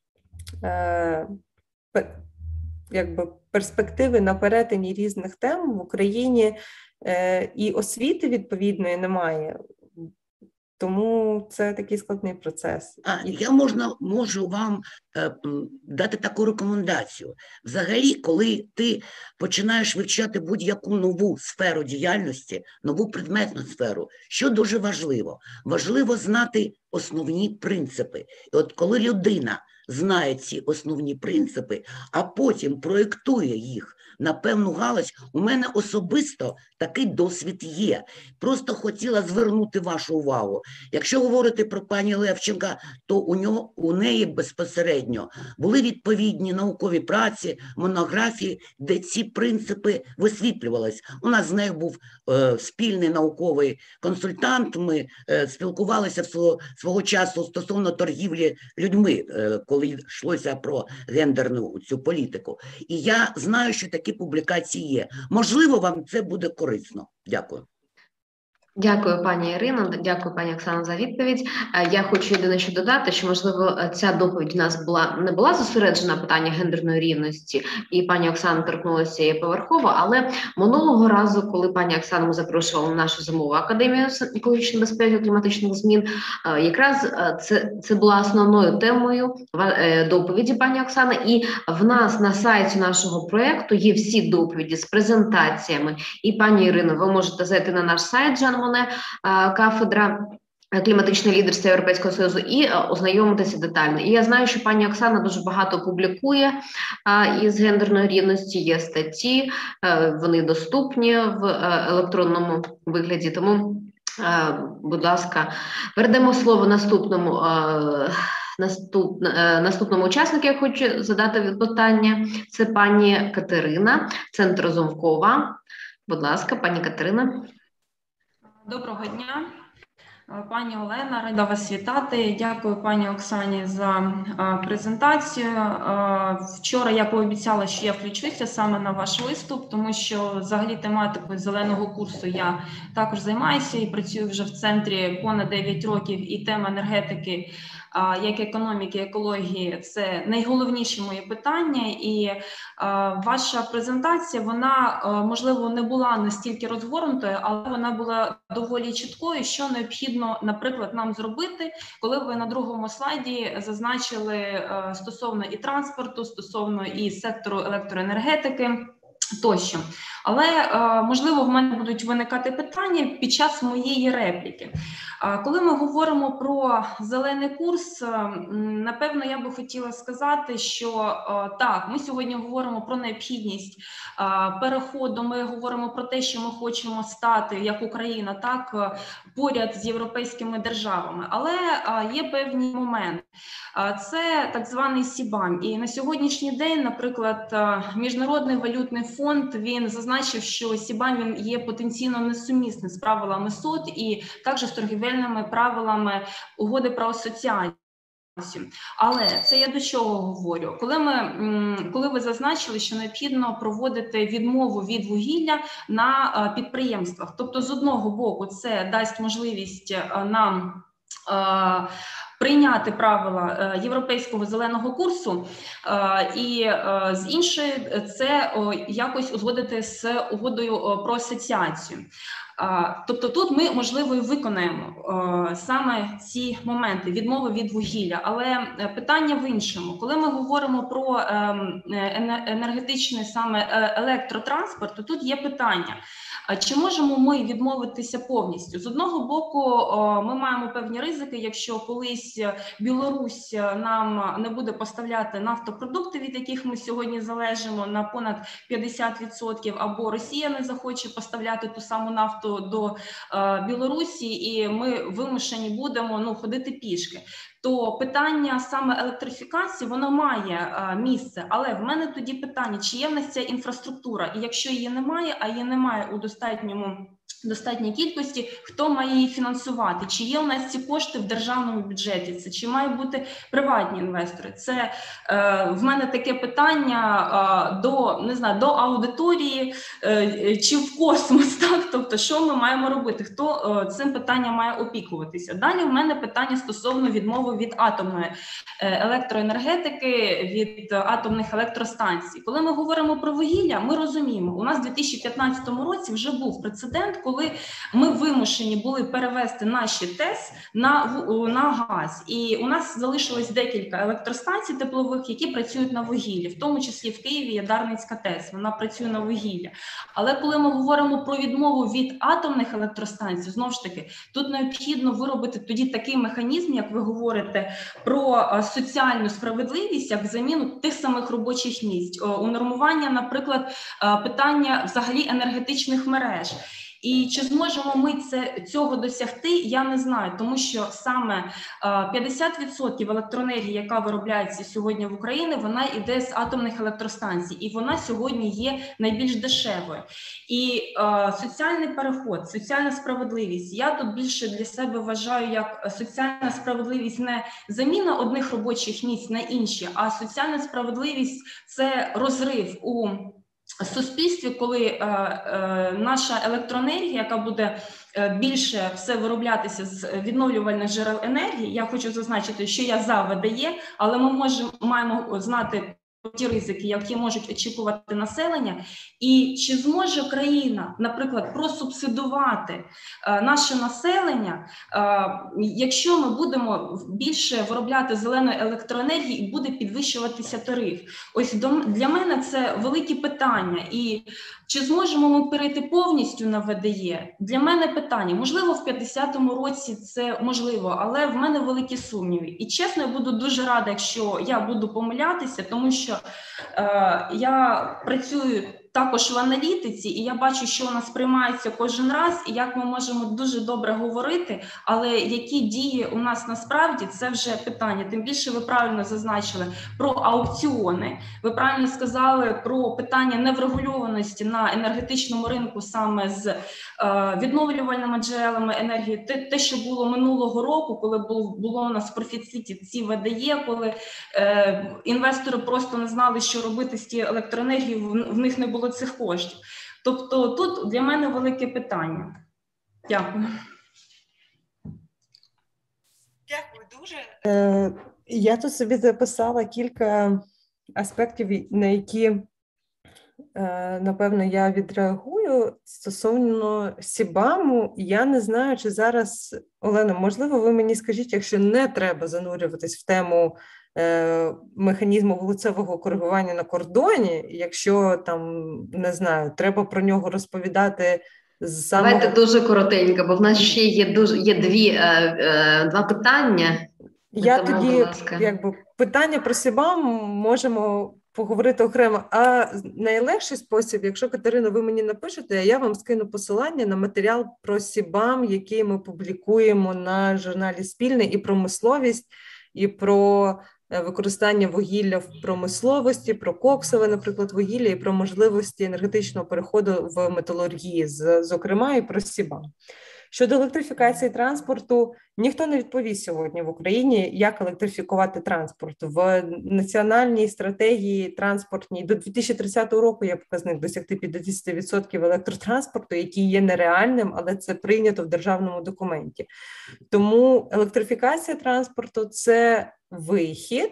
перспективи на перетині різних тем в Україні і освіти відповідної немає. Тому це такий складний процес. Я можу вам дати таку рекомендацію. Взагалі, коли ти починаєш вивчати будь-яку нову сферу діяльності, нову предметну сферу, що дуже важливо? Важливо знати основні принципи. І от коли людина знає ці основні принципи, а потім проєктує їх на певну галузь, у мене особисто такий досвід є. Просто хотіла звернути вашу увагу. Якщо говорити про пані Левченка, то у неї безпосередньо були відповідні наукові праці, монографії, де ці принципи висвітлювались. У нас з нею був спільний науковий консультант, ми спілкувалися свого часу стосовно торгівлі людьми, коли йшлося про гендерну цю політику. І я знаю, що такі публікації є. Можливо, вам це буде корисно. Дякую. Дякую, пані Ірино, дякую, пані Оксано, за відповідь. Я хочу єдине що додати, що, можливо, ця доповідь у нас не була зосереджена на питання гендерної рівності, і пані Оксана торкнулася її поверхово, але минулого разу, коли пані Оксану ми запрошували на нашу зимову академію з екологічної безпеки і кліматичних змін, якраз це була основною темою доповіді пані Оксани, і в нас на сайті нашого проєкту є всі доповіді з презентаціями. І, пані Ірино, ви можете зайти на наш сайт кафедра кліматичне лідерство Європейського Союзу і ознайомитися детально. І я знаю, що пані Оксана дуже багато публікує із гендерної рівності, є статті, вони доступні в електронному вигляді, тому, будь ласка, передамо слово наступному учаснику, я хочу задати питання. Це пані Катерина, Центр Розумкова. Будь ласка, пані Катерина. Доброго дня, пані Олена, рада вас вітати. Дякую пані Оксані за презентацію. Вчора я пообіцяла, що я включуся саме на ваш виступ, тому що взагалі тематикою зеленого курсу я також займаюся і працюю вже в центрі понад 9 років, і тема енергетики, як економіки, екології – це найголовніші мої питання. І ваша презентація, вона, можливо, не була настільки розгорнутою, але вона була доволі чіткою, що необхідно, наприклад, нам зробити, коли ви на другому слайді зазначили стосовно і транспорту, стосовно і сектору електроенергетики тощо. Але, можливо, в мене будуть виникати питання під час моєї репліки. Коли ми говоримо про зелений курс, напевно, я би хотіла сказати, що так, ми сьогодні говоримо про необхідність переходу, ми говоримо про те, що ми хочемо стати, як Україна, так, поряд з європейськими державами. Але є певні моменти. Це так званий СІБАМ. І на сьогоднішній день, наприклад, Міжнародний валютний фонд, він зазначив, що СІБАМ він є потенційно несумісним з правилами СОТ і також з торгівельними правилами угоди про асоціацію. Але це я до чого говорю? Коли ви зазначили, що необхідно проводити відмову від вугілля на підприємствах. Тобто, з одного боку, це дасть можливість нам прийняти правила європейського зеленого курсу, і з іншої це якось узгодити з угодою про асоціацію. Тобто тут ми, можливо, і виконаємо саме ці моменти відмови від вугілля. Але питання в іншому. Коли ми говоримо про енергетичний саме електротранспорт, то тут є питання. Чи можемо ми відмовитися повністю? З одного боку, ми маємо певні ризики, якщо колись Білорусь нам не буде поставляти нафтопродукти, від яких ми сьогодні залежимо на понад 50%, або Росія не захоче поставляти ту саму нафту до Білорусі, і ми вимушені будемо ходити пішки. То питання саме електрифікації, воно має місце. Але в мене тоді питання, чи є в нас ця інфраструктура? І якщо її немає, а її немає у достатній кількості, хто має її фінансувати? Чи є у нас ці кошти в державному бюджеті? Це чи мають бути приватні інвестори? Це в мене таке питання до аудиторії чи в космос, так? Тобто, що ми маємо робити? Хто цим питанням має опікуватися? Далі в мене питання стосовно відмови від атомної електроенергетики, від атомних електростанцій. Коли ми говоримо про вугілля, ми розуміємо, у нас в 2015 році вже був прецедент, коли ми вимушені були перевести наші ТЕС на газ. І у нас залишилось декілька електростанцій теплових, які працюють на вугіллі, в тому числі в Києві є Дарницька ТЕС, вона працює на вугіллі. Але коли ми говоримо про відмову від атомних електростанцій, знову ж таки, тут необхідно виробити тоді такий механізм, як ви говорите, про соціальну справедливість, як заміну тих самих робочих місць, унормування, наприклад, питання взагалі енергетичних мереж. І чи зможемо ми цього досягти, я не знаю, тому що саме 50% електроенергії, яка виробляється сьогодні в Україні, вона йде з атомних електростанцій, і вона сьогодні є найбільш дешевою. І соціальний переход, соціальна справедливість, я тут більше для себе вважаю як соціальна справедливість не заміна одних робочих місць на інші, а соціальна справедливість – це розрив у суспільстві, коли наша електроенергія, яка буде більше все вироблятися з відновлювальних джерел енергії, я хочу зазначити, що я за ВДЕ, але ми маємо знати ті ризики, які можуть очікувати населення, і чи зможе країна, наприклад, просубсидувати наше населення, якщо ми будемо більше виробляти зеленої електроенергії і буде підвищуватися тариф. Ось для мене це великі питання. І чи зможемо ми перейти повністю на ВДЕ? Для мене питання. Можливо, в 50-му році це можливо, але в мене великі сумніви. І чесно, я буду дуже рада, якщо я буду помилятися, тому що я працюю також в аналітиці, і я бачу, що у нас приймається кожен раз, і як ми можемо дуже добре говорити, але які дії у нас насправді, це вже питання. Тим більше ви правильно зазначили про аукціони, ви правильно сказали про питання неврегульованості на енергетичному ринку саме з відновлювальними джерелами енергії. Те, що було минулого року, коли було у нас в профіциті ці ВДЕ, коли інвестори просто не знали, що робити з тією електроенергією, в них не було цих коштів. Тобто тут для мене велике питання. Дякую. Дякую дуже. Я тут собі записала кілька аспектів, на які, напевно, я відреагую. Стосовно СІБАМу, я не знаю, чи зараз, Олена, можливо, ви мені скажіть, якщо не треба занурюватись в тему механізму вулицевого коригування на кордоні, якщо там, не знаю, треба про нього розповідати з самого... Давайте дуже коротенько, бо в нас ще є два питання. Я тоді, питання про СІБАМ можемо поговорити окремо. А найлегший спосіб, якщо, Катерино, ви мені напишете, я вам скину посилання на матеріал про СІБАМ, який ми публікуємо на журналі «Спільне», і промисловість, і про використання вугілля в промисловості, про коксове, наприклад, вугілля, і про можливості енергетичного переходу в металургії, зокрема, і про СІБАМ. Щодо електрифікації транспорту, ніхто не відповість сьогодні в Україні, як електрифікувати транспорт. В національній стратегії транспортній до 2030 року є показник досягти 50% електротранспорту, який є нереальним, але це прийнято в державному документі. Тому електрифікація транспорту – це вихід.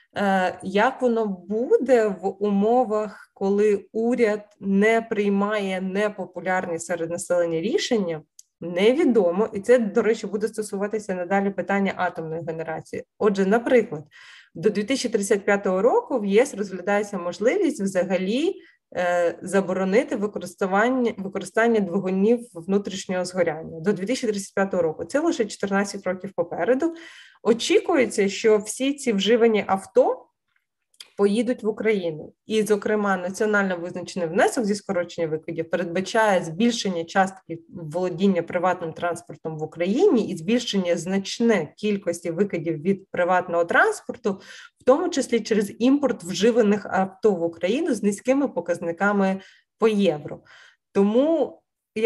Як воно буде в умовах, коли уряд не приймає непопулярні серед населення рішення, невідомо. І це, до речі, буде стосуватися надалі питання атомної генерації. Отже, наприклад, до 2035 року в ЄС розглядається можливість взагалі заборонити використання двигунів внутрішнього згоряння до 2035 року. Це лише 14 років попереду. Очікується, що всі ці вживані авто поїдуть в Україну. І, зокрема, національно визначений внесок зі скорочення викидів передбачає збільшення частки володіння приватним транспортом в Україні і збільшення значної кількості викидів від приватного транспорту, в тому числі через імпорт вживаних авто в Україну з низькими показниками по євро. Тому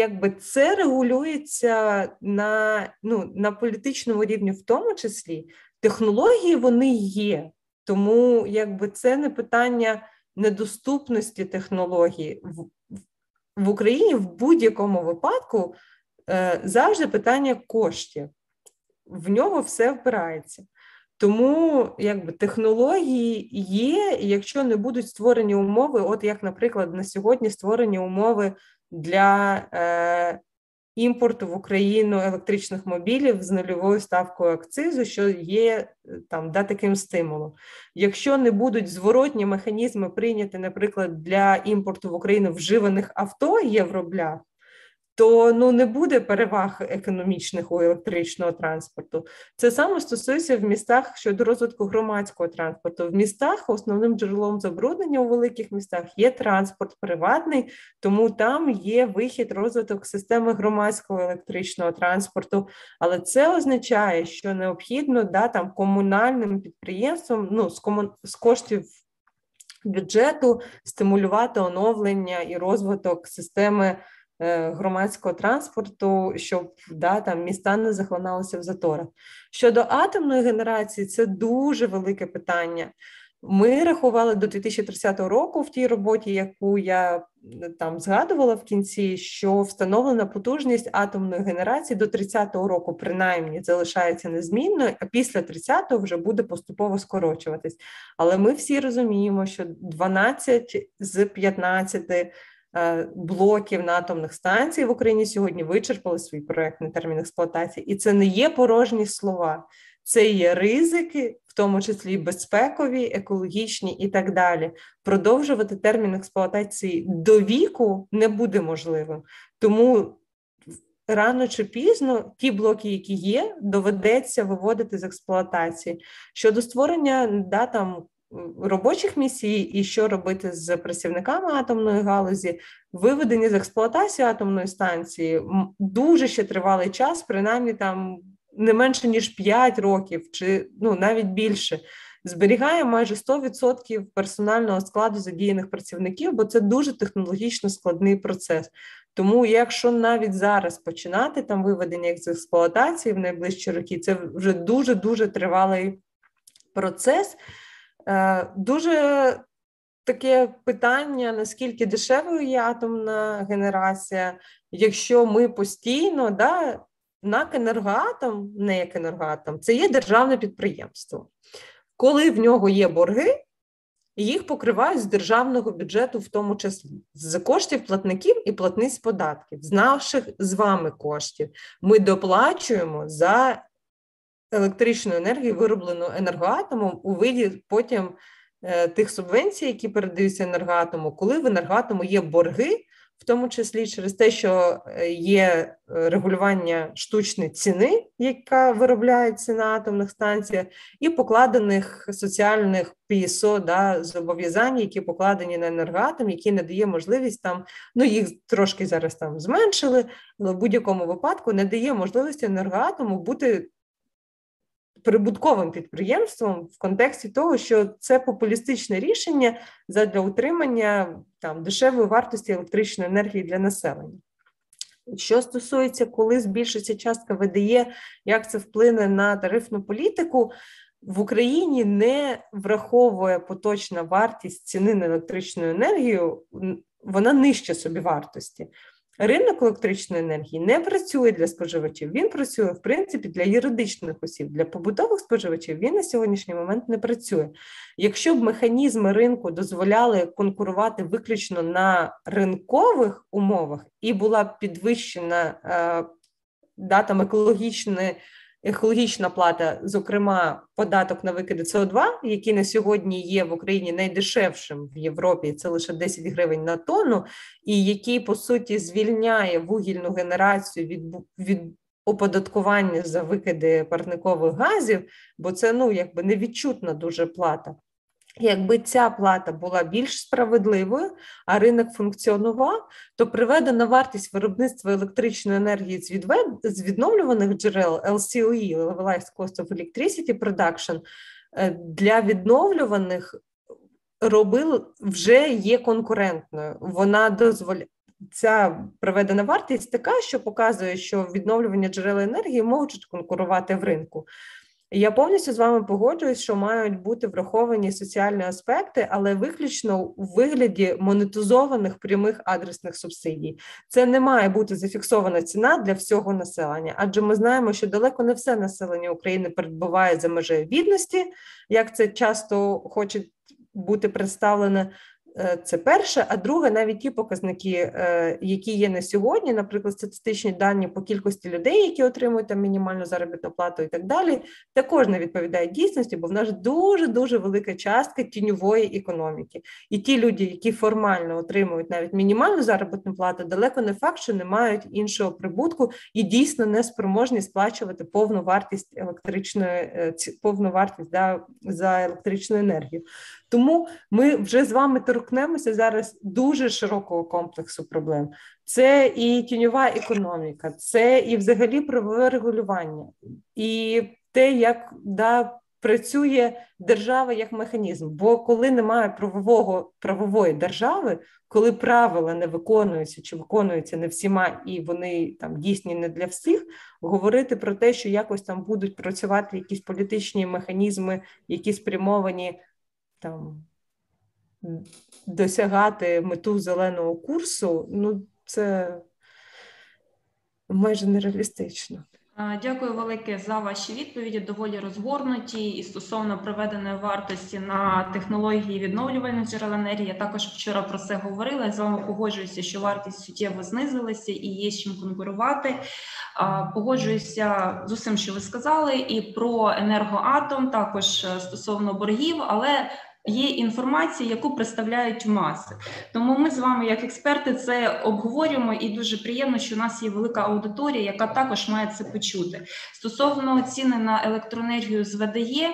це регулюється на політичному рівні в тому числі. Технології вони є. Тому це не питання недоступності технологій. В Україні в будь-якому випадку завжди питання коштів. В нього все впирається. Тому технології є, і якщо не будуть створені умови, от як, наприклад, на сьогодні створені умови для імпорту в Україну електричних мобілів з нульовою ставкою акцизу, що є там таким стимулом. Якщо не будуть зворотні механізми прийняті, наприклад, для імпорту в Україну вживаних авто євроблях, то не буде переваг економічних у електричного транспорту. Це саме стосується в містах щодо розвитку громадського транспорту. В містах основним джерелом забруднення у великих містах є транспорт приватний, тому там є вихід, розвиток системи громадського електричного транспорту. Але це означає, що необхідно там комунальним підприємствам з коштів бюджету стимулювати оновлення і розвиток системи громадського транспорту, щоб там міста не захлиналися в заторах. Щодо атомної генерації, це дуже велике питання. Ми рахували до 2030 року в тій роботі, яку я там згадувала в кінці, що встановлена потужність атомної генерації до 30-го року принаймні залишається незмінною, а після 30-го вже буде поступово скорочуватись. Але ми всі розуміємо, що 12 з 15 блоків на атомних станцій в Україні сьогодні вичерпали свій проєктний термін експлуатації. І це не є порожні слова. Це є ризики, в тому числі безпекові, екологічні і так далі. Продовжувати термін експлуатації до віку не буде можливим. Тому рано чи пізно ті блоки, які є, доведеться виводити з експлуатації. Щодо створення робочих місій і що робити з працівниками атомної галузі, виведення з експлуатації атомної станції дуже ще тривалий час, принаймні не менше ніж 5 років, чи навіть більше. Зберігає майже 100% персонального складу задіяних працівників, бо це дуже технологічно складний процес. Тому якщо навіть зараз починати виведення з експлуатації в найближчі роки, це вже дуже-дуже тривалий процес. Дуже таке питання, наскільки дешевою є атомна генерація, якщо ми постійно, НАК «Енергоатом», не як «Енергоатом», це є державне підприємство. Коли в нього є борги, їх покривають з державного бюджету в тому числі, з коштів платників і платниць податків, з наших з вами коштів. Ми доплачуємо за електричну енергію, вироблену «Енергоатомом» у виді потім тих субвенцій, які передаються «Енергоатому», коли в «Енергоатому» є борги, в тому числі через те, що є регулювання штучної ціни, яка виробляється на атомних станціях, і покладених соціальних ПІСО, зобов'язань, які покладені на «Енергоатом», які не дає можливість їх трошки зараз зменшили, але в будь-якому випадку не дає можливості «Енергоатому» бути прибутковим підприємством в контексті того, що це популістичне рішення задля утримання дешевої вартості електричної енергії для населення. Що стосується, коли збільшиться частка ВДЕ, як це вплине на тарифну політику, в Україні не враховує поточна вартість ціни на електричну енергію, вона нижче собівартості. Ринок електричної енергії не працює для споживачів, він працює, в принципі, для юридичних осіб, для побутових споживачів він на сьогоднішній момент не працює. Якщо б механізми ринку дозволяли конкурувати виключно на ринкових умовах і була б підвищена екологічна плата, зокрема податок на викиди СО2, який на сьогодні є в Україні найдешевшим в Європі, це лише 10 гривень на тонну, і який, по суті, звільняє вугільну генерацію від оподаткування за викиди парникових газів, бо це, невідчутна дуже плата. Якби ця плата була більш справедливою, а ринок функціонував, то приведена вартість виробництва електричної енергії з відновлюваних джерел LCOE, Levelized Cost of Electricity Production, для відновлюваних вже є конкурентною. Ця приведена вартість така, що показує, що відновлювання джерел енергії можуть конкурувати в ринку. Я повністю з вами погоджуюсь, що мають бути враховані соціальні аспекти, але виключно у вигляді монетизованих прямих адресних субсидій. Це не має бути зафіксована ціна для всього населення, адже ми знаємо, що далеко не все населення України перебуває за межею бідності, як це часто хоче бути представлене. Це перше, а друге, навіть ті показники, які є на сьогодні, наприклад, статистичні дані по кількості людей, які отримують там мінімальну заробітну плату і так далі, також не відповідають дійсності, бо в нас дуже-дуже велика частка тіньової економіки. І ті люди, які формально отримують навіть мінімальну заробітну плату, далеко не факт, що не мають іншого прибутку і дійсно не спроможні сплачувати повну вартість за електричну енергію. Тому ми вже з вами торкнемося зараз дуже широкого комплексу проблем. Це і тіньова економіка, це і взагалі правове регулювання, і те, як працює держава як механізм. Бо коли немає правової держави, коли правила не виконуються чи виконуються не всіма, і вони там дійсні не для всіх, говорити про те, що якось там будуть працювати якісь політичні механізми, які спрямовані там досягати мету зеленого курсу, ну це майже нереалістично. Дякую велике за ваші відповіді, доволі розгорнуті і стосовно проведеної вартості на технології відновлювальних джерел енергії. Я також вчора про це говорила, я з вами погоджуюся, що вартість суттєво знизилася і є з чим конкурувати. Погоджуюся з усім, що ви сказали, і про енергоатом, також стосовно боргів, але є інформація, яку представляють маси. Тому ми з вами, як експерти, це обговорюємо, і дуже приємно, що у нас є велика аудиторія, яка також має це почути. Стосовно ціни на електроенергію з ВДЕ,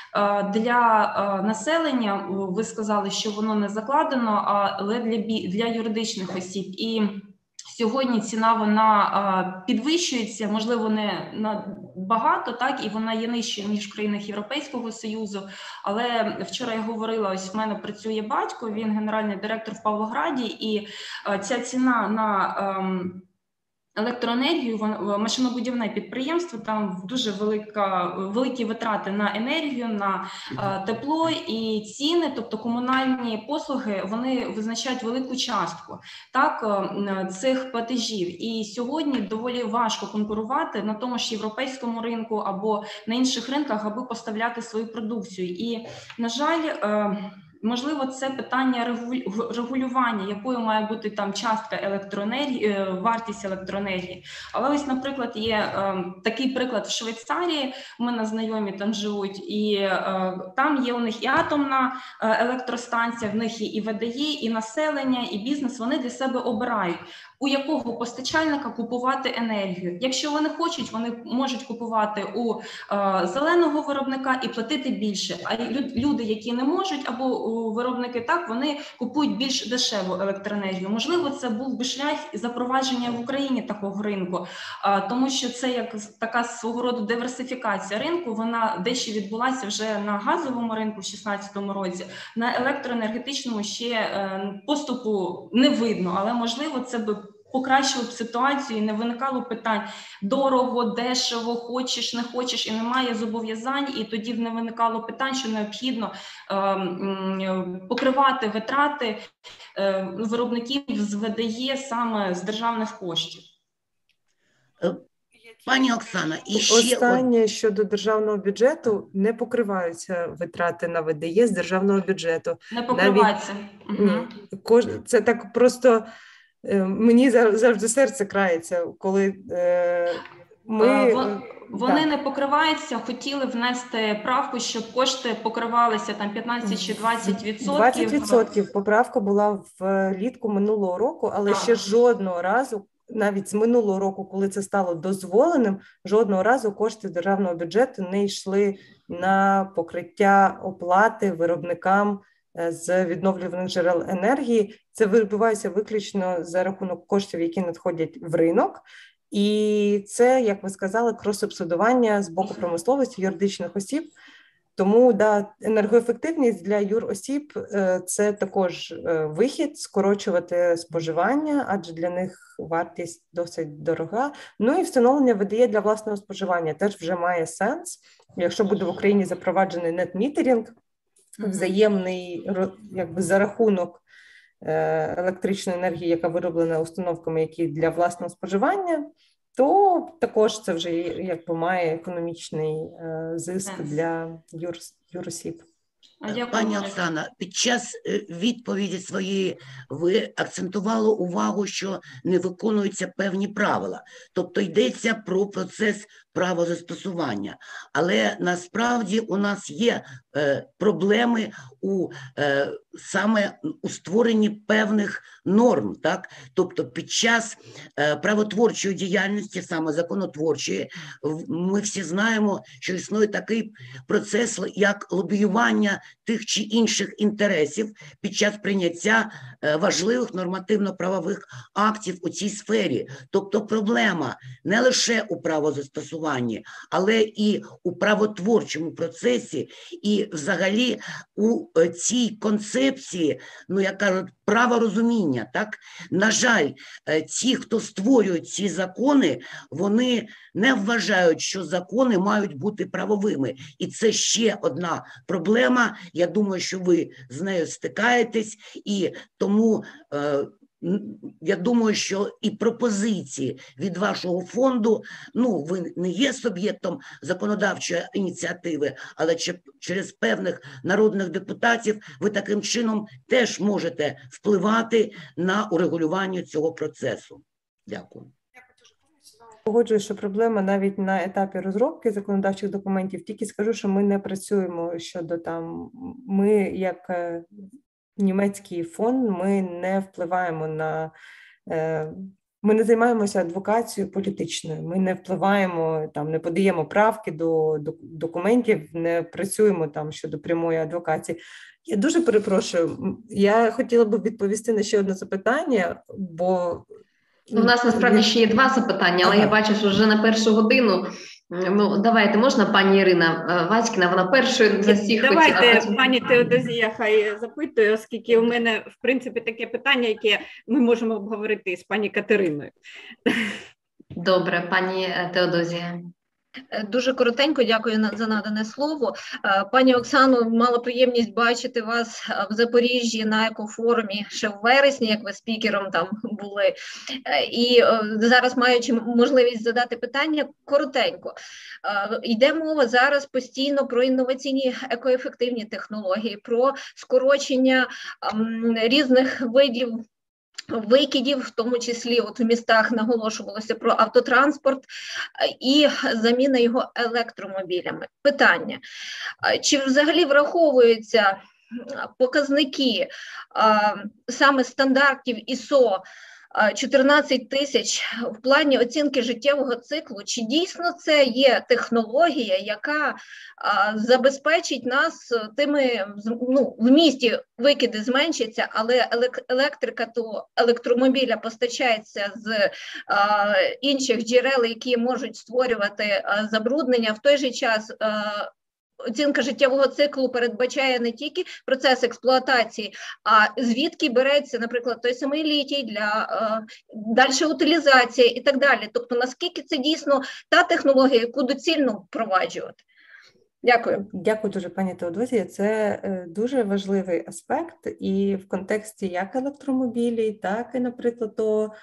для населення, ви сказали, що воно не закладено, але для юридичних осіб. І сьогодні ціна вона підвищується, можливо, не багато, так, і вона є нижчою, ніж в країнах Європейського Союзу. Але вчора я говорила, ось в мене працює батько, він генеральний директор в Павлограді, і ця ціна на електроенергію, машинобудівне підприємство, там дуже великі витрати на енергію, на тепло і ціни, тобто комунальні послуги, вони визначають велику частку цих платежів. І сьогодні доволі важко конкурувати на тому ж європейському ринку або на інших ринках, аби поставляти свою продукцію. І, на жаль, можливо, це питання регулювання, якою має бути там частка електроенергії, вартість електроенергії. Але ось, наприклад, є такий приклад в Швейцарії, в мене знайомі там живуть, і там є у них і атомна електростанція, в них є і ВДЕ, і населення, і бізнес, вони для себе обирають, у якого постачальника купувати енергію. Якщо вони хочуть, вони можуть купувати у зеленого виробника і платити більше. А люди, які не можуть, або виробники так, вони купують більш дешеву електроенергію. Можливо, це був би шлях запровадження в Україні такого ринку, тому що це як така свого роду диверсифікація ринку, вона дещо відбулася вже на газовому ринку в 2016 році, на електроенергетичному ще поступу не видно, але можливо це би покращило б ситуацію і не виникало питань дорого, дешево, хочеш, не хочеш, і немає зобов'язань, і тоді не виникало питань, що необхідно покривати витрати виробників з ВДЕ саме з державних коштів. Пані Оксана, і ще останнє щодо державного бюджету, не покриваються витрати на ВДЕ з державного бюджету. Не покриваються. Це так просто мені завжди серце крається, коли Вони не покриваються, хотіли внести правку, щоб кошти покривалися там 15 чи 20%. 20% поправка була влітку минулого року, але ще жодного разу, навіть з минулого року, коли це стало дозволеним, жодного разу кошти з державного бюджету не йшли на покриття оплати виробникам з відновлюваних джерел енергії. Це відбувається виключно за рахунок коштів, які надходять в ринок. І це, як ви сказали, крос-субсидування з боку промисловості, юридичних осіб. Тому, енергоефективність для юросіб – це також вихід, скорочувати споживання, адже для них вартість досить дорога. Ну і встановлення ВДЕ для власного споживання теж вже має сенс. Якщо буде в Україні запроваджений нет-мітерінг, взаємний, якби за рахунок електричної енергії, яка вироблена установками, які для власного споживання, то також це вже якби має економічний зиск для юросіб. Пані Оксана, під час відповіді своєї ви акцентували увагу, що не виконуються певні правила. Тобто йдеться про процес правозастосування. Але насправді у нас є проблеми саме у створенні певних норм. Так? Тобто під час правотворчої діяльності, саме законотворчої, ми всі знаємо, що існує такий процес, як лобіювання тих чи інших інтересів під час прийняття важливих нормативно-правових актів у цій сфері. Тобто проблема не лише у правозастосуванні, але і у правотворчому процесі, і взагалі у цій концепції, ну, як кажуть, праворозуміння. Так? На жаль, ті, хто створюють ці закони, вони не вважають, що закони мають бути правовими. І це ще одна проблема. Я думаю, що ви з нею стикаєтесь, і тому я думаю, що і пропозиції від вашого фонду, ну, ви не є суб'єктом законодавчої ініціативи, але через певних народних депутатів ви таким чином теж можете впливати на урегулювання цього процесу. Дякую. Погоджуюсь, що проблема навіть на етапі розробки законодавчих документів. Тільки скажу, що ми не працюємо щодо там, ми як німецький фонд, ми не впливаємо на, ми не займаємося адвокацією політичною, ми не впливаємо, там, не подаємо правки до документів, не працюємо там щодо прямої адвокації. Я дуже перепрошую, я хотіла б відповісти на ще одне запитання, бо у нас насправді ще є два запитання, але я бачу, що вже на першу годину. Ну, давайте, можна пані Ірина Васькіна, вона першою за всіх хотіла. Давайте, пані Теодозія, хай запитує, оскільки у мене, в принципі, таке питання, яке ми можемо обговорити з пані Катериною. Добре, пані Теодозія. Дуже коротенько, дякую за надане слово. Пані Оксано, мала приємність бачити вас в Запоріжжі на екофорумі ще в вересні, як ви спікером там були. І зараз, маючи можливість задати питання, коротенько. Йде мова зараз постійно про інноваційні екоефективні технології, про скорочення різних видів викидів, в тому числі от в містах наголошувалося про автотранспорт і заміна його електромобілями. Питання, чи взагалі враховуються показники саме стандартів ISO 14 тисяч в плані оцінки життєвого циклу, чи дійсно це є технологія, яка забезпечить нас тими, ну, в місті викиди зменшаться, але електрика то електромобіля постачається з інших джерел, які можуть створювати забруднення. В той же час оцінка життєвого циклу передбачає не тільки процес експлуатації, а звідки береться, наприклад, той самий літій для дальша утилізація і так далі. Тобто, наскільки це дійсно та технологія, яку доцільно впроваджувати? Дякую. Дякую дуже, пані Теодозія. Це дуже важливий аспект і в контексті як електромобілів, так і, наприклад, то,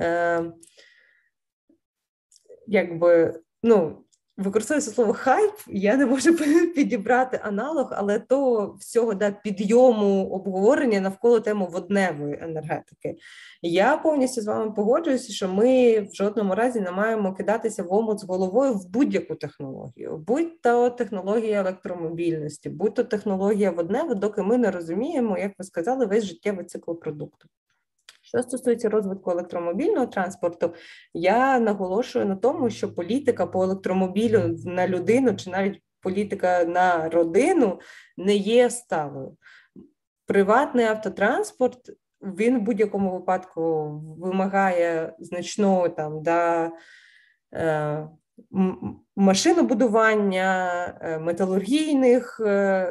якби, ну, використовується слово хайп, я не можу підібрати аналог, але то всього підйому обговорення навколо теми водневої енергетики. Я повністю з вами погоджуюся, що ми в жодному разі не маємо кидатися в омут з головою в будь-яку технологію. Будь-то технологія електромобільності, будь-то технологія воднева, доки ми не розуміємо, як ви сказали, весь життєвий цикл продукту. Що стосується розвитку електромобільного транспорту, я наголошую на тому, що політика по електромобілю на людину чи навіть політика на родину не є сталою. Приватний автотранспорт, він в будь-якому випадку вимагає значного там, машинобудування, металургійних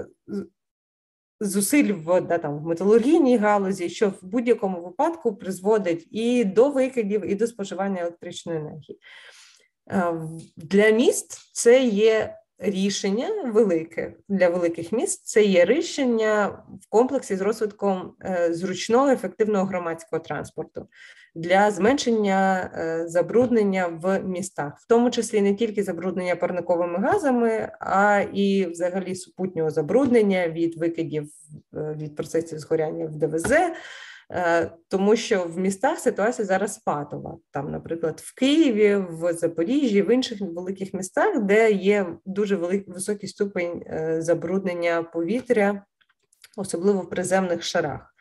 зусиль в металургійній галузі, що в будь-якому випадку призводить і до викидів, і до споживання електричної енергії. Для міст це є рішення велике для великих міст – це є рішення в комплексі з розвитком зручного, ефективного громадського транспорту для зменшення забруднення в містах, в тому числі не тільки забруднення парниковими газами, а і взагалі супутнього забруднення від викидів, від процесів згоряння в ДВЗ, тому що в містах ситуація зараз патова. Там, наприклад, в Києві, в Запоріжжі, в інших великих містах, де є дуже високий ступень забруднення повітря, особливо в приземних шарах.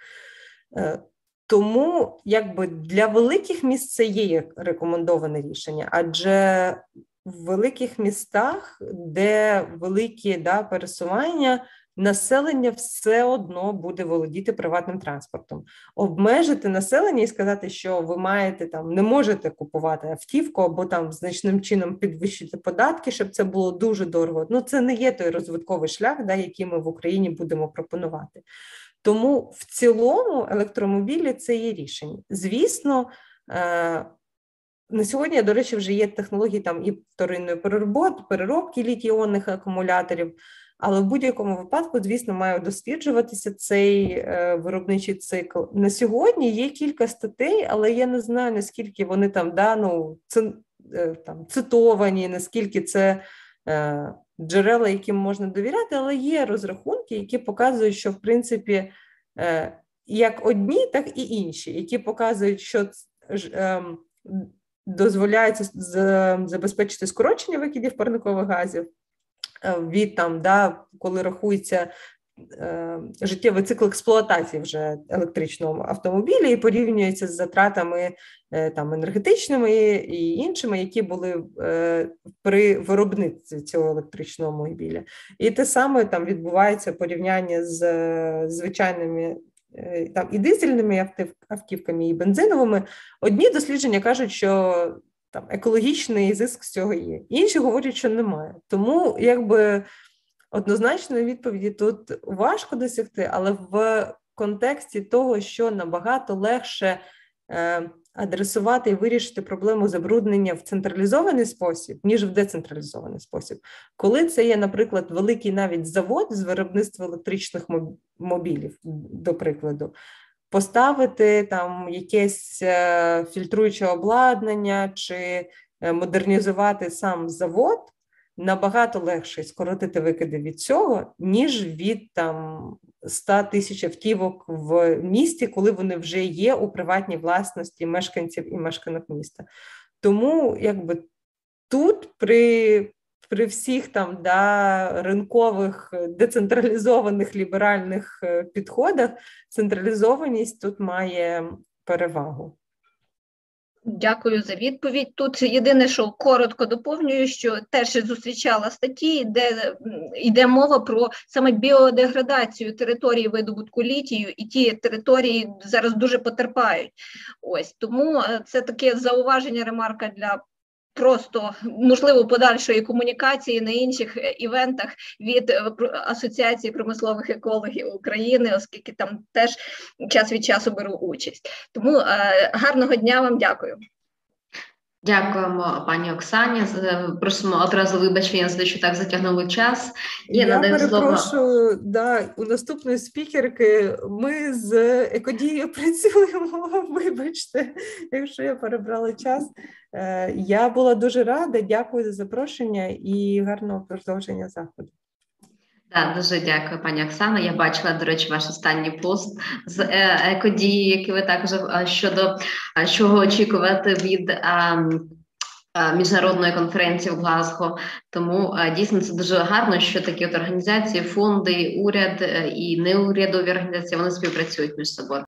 Тому якби для великих міст це є рекомендоване рішення, адже в великих містах, де великі пересування, населення все одно буде володіти приватним транспортом. Обмежити населення і сказати, що ви маєте там, не можете купувати автівку або там значним чином підвищити податки, щоб це було дуже дорого. Ну, це не є той розвитковий шлях, який ми в Україні будемо пропонувати. Тому в цілому електромобілі – це є рішення. Звісно, на сьогодні, до речі, вже є технології там і вторинної переробки літій-іонних акумуляторів, але в будь-якому випадку, звісно, має досліджуватися цей виробничий цикл. На сьогодні є кілька статей, але я не знаю, наскільки вони там, цитовані, наскільки це джерела, яким можна довіряти, але є розрахунки, які показують, що, в принципі, як одні, так і інші, які показують, що дозволяється забезпечити скорочення викидів парникових газів від там, коли рахується життєвий цикл експлуатації вже електричного автомобіля і порівнюється з затратами там енергетичними і іншими, які були при виробництві цього електричного автомобіля. І те саме там відбувається порівняння з звичайними там і дизельними автівками, і бензиновими. Одні дослідження кажуть, що там екологічний зиск з цього є. Інші говорять, що немає. Тому якби однозначної відповіді тут важко досягти, але в контексті того, що набагато легше адресувати і вирішити проблему забруднення в централізований спосіб, ніж в децентралізований спосіб. Коли це є, наприклад, великий навіть завод з виробництва електричних мобілів, до прикладу, поставити там якесь фільтруюче обладнання чи модернізувати сам завод, набагато легше скоротити викиди від цього, ніж від там 100 тисяч автівок в місті, коли вони вже є у приватній власності мешканців і мешканок міста. Тому якби тут при всіх там ринкових, децентралізованих, ліберальних підходах централізованість тут має перевагу. Дякую за відповідь. Тут єдине, що коротко доповнюю, що теж зустрічала статті, де йде мова про саме біодеградацію території видобутку літію, і ті території зараз дуже потерпають. Ось, тому це таке зауваження, ремарка для просто, можливо, подальшої комунікації на інших івентах від Асоціації промислових екологів України, оскільки там теж час від часу беру участь. Тому гарного дня вам, дякую. Дякуємо, пані Оксані. Просимо одразу вибачення, що так затягнули час. Я перепрошую, у наступної спікерки ми з Екодією працюємо, вибачте, якщо я перебрала час. Я була дуже рада, дякую за запрошення і гарного продовження заходу. Так, дуже дякую, пані Оксана. Я бачила, до речі, ваш останній пост з Екодії, який ви також щодо чого очікувати від міжнародної конференції в Глазго. Тому дійсно це дуже гарно, що такі от організації, фонди, уряд і неурядові організації, вони співпрацюють між собою.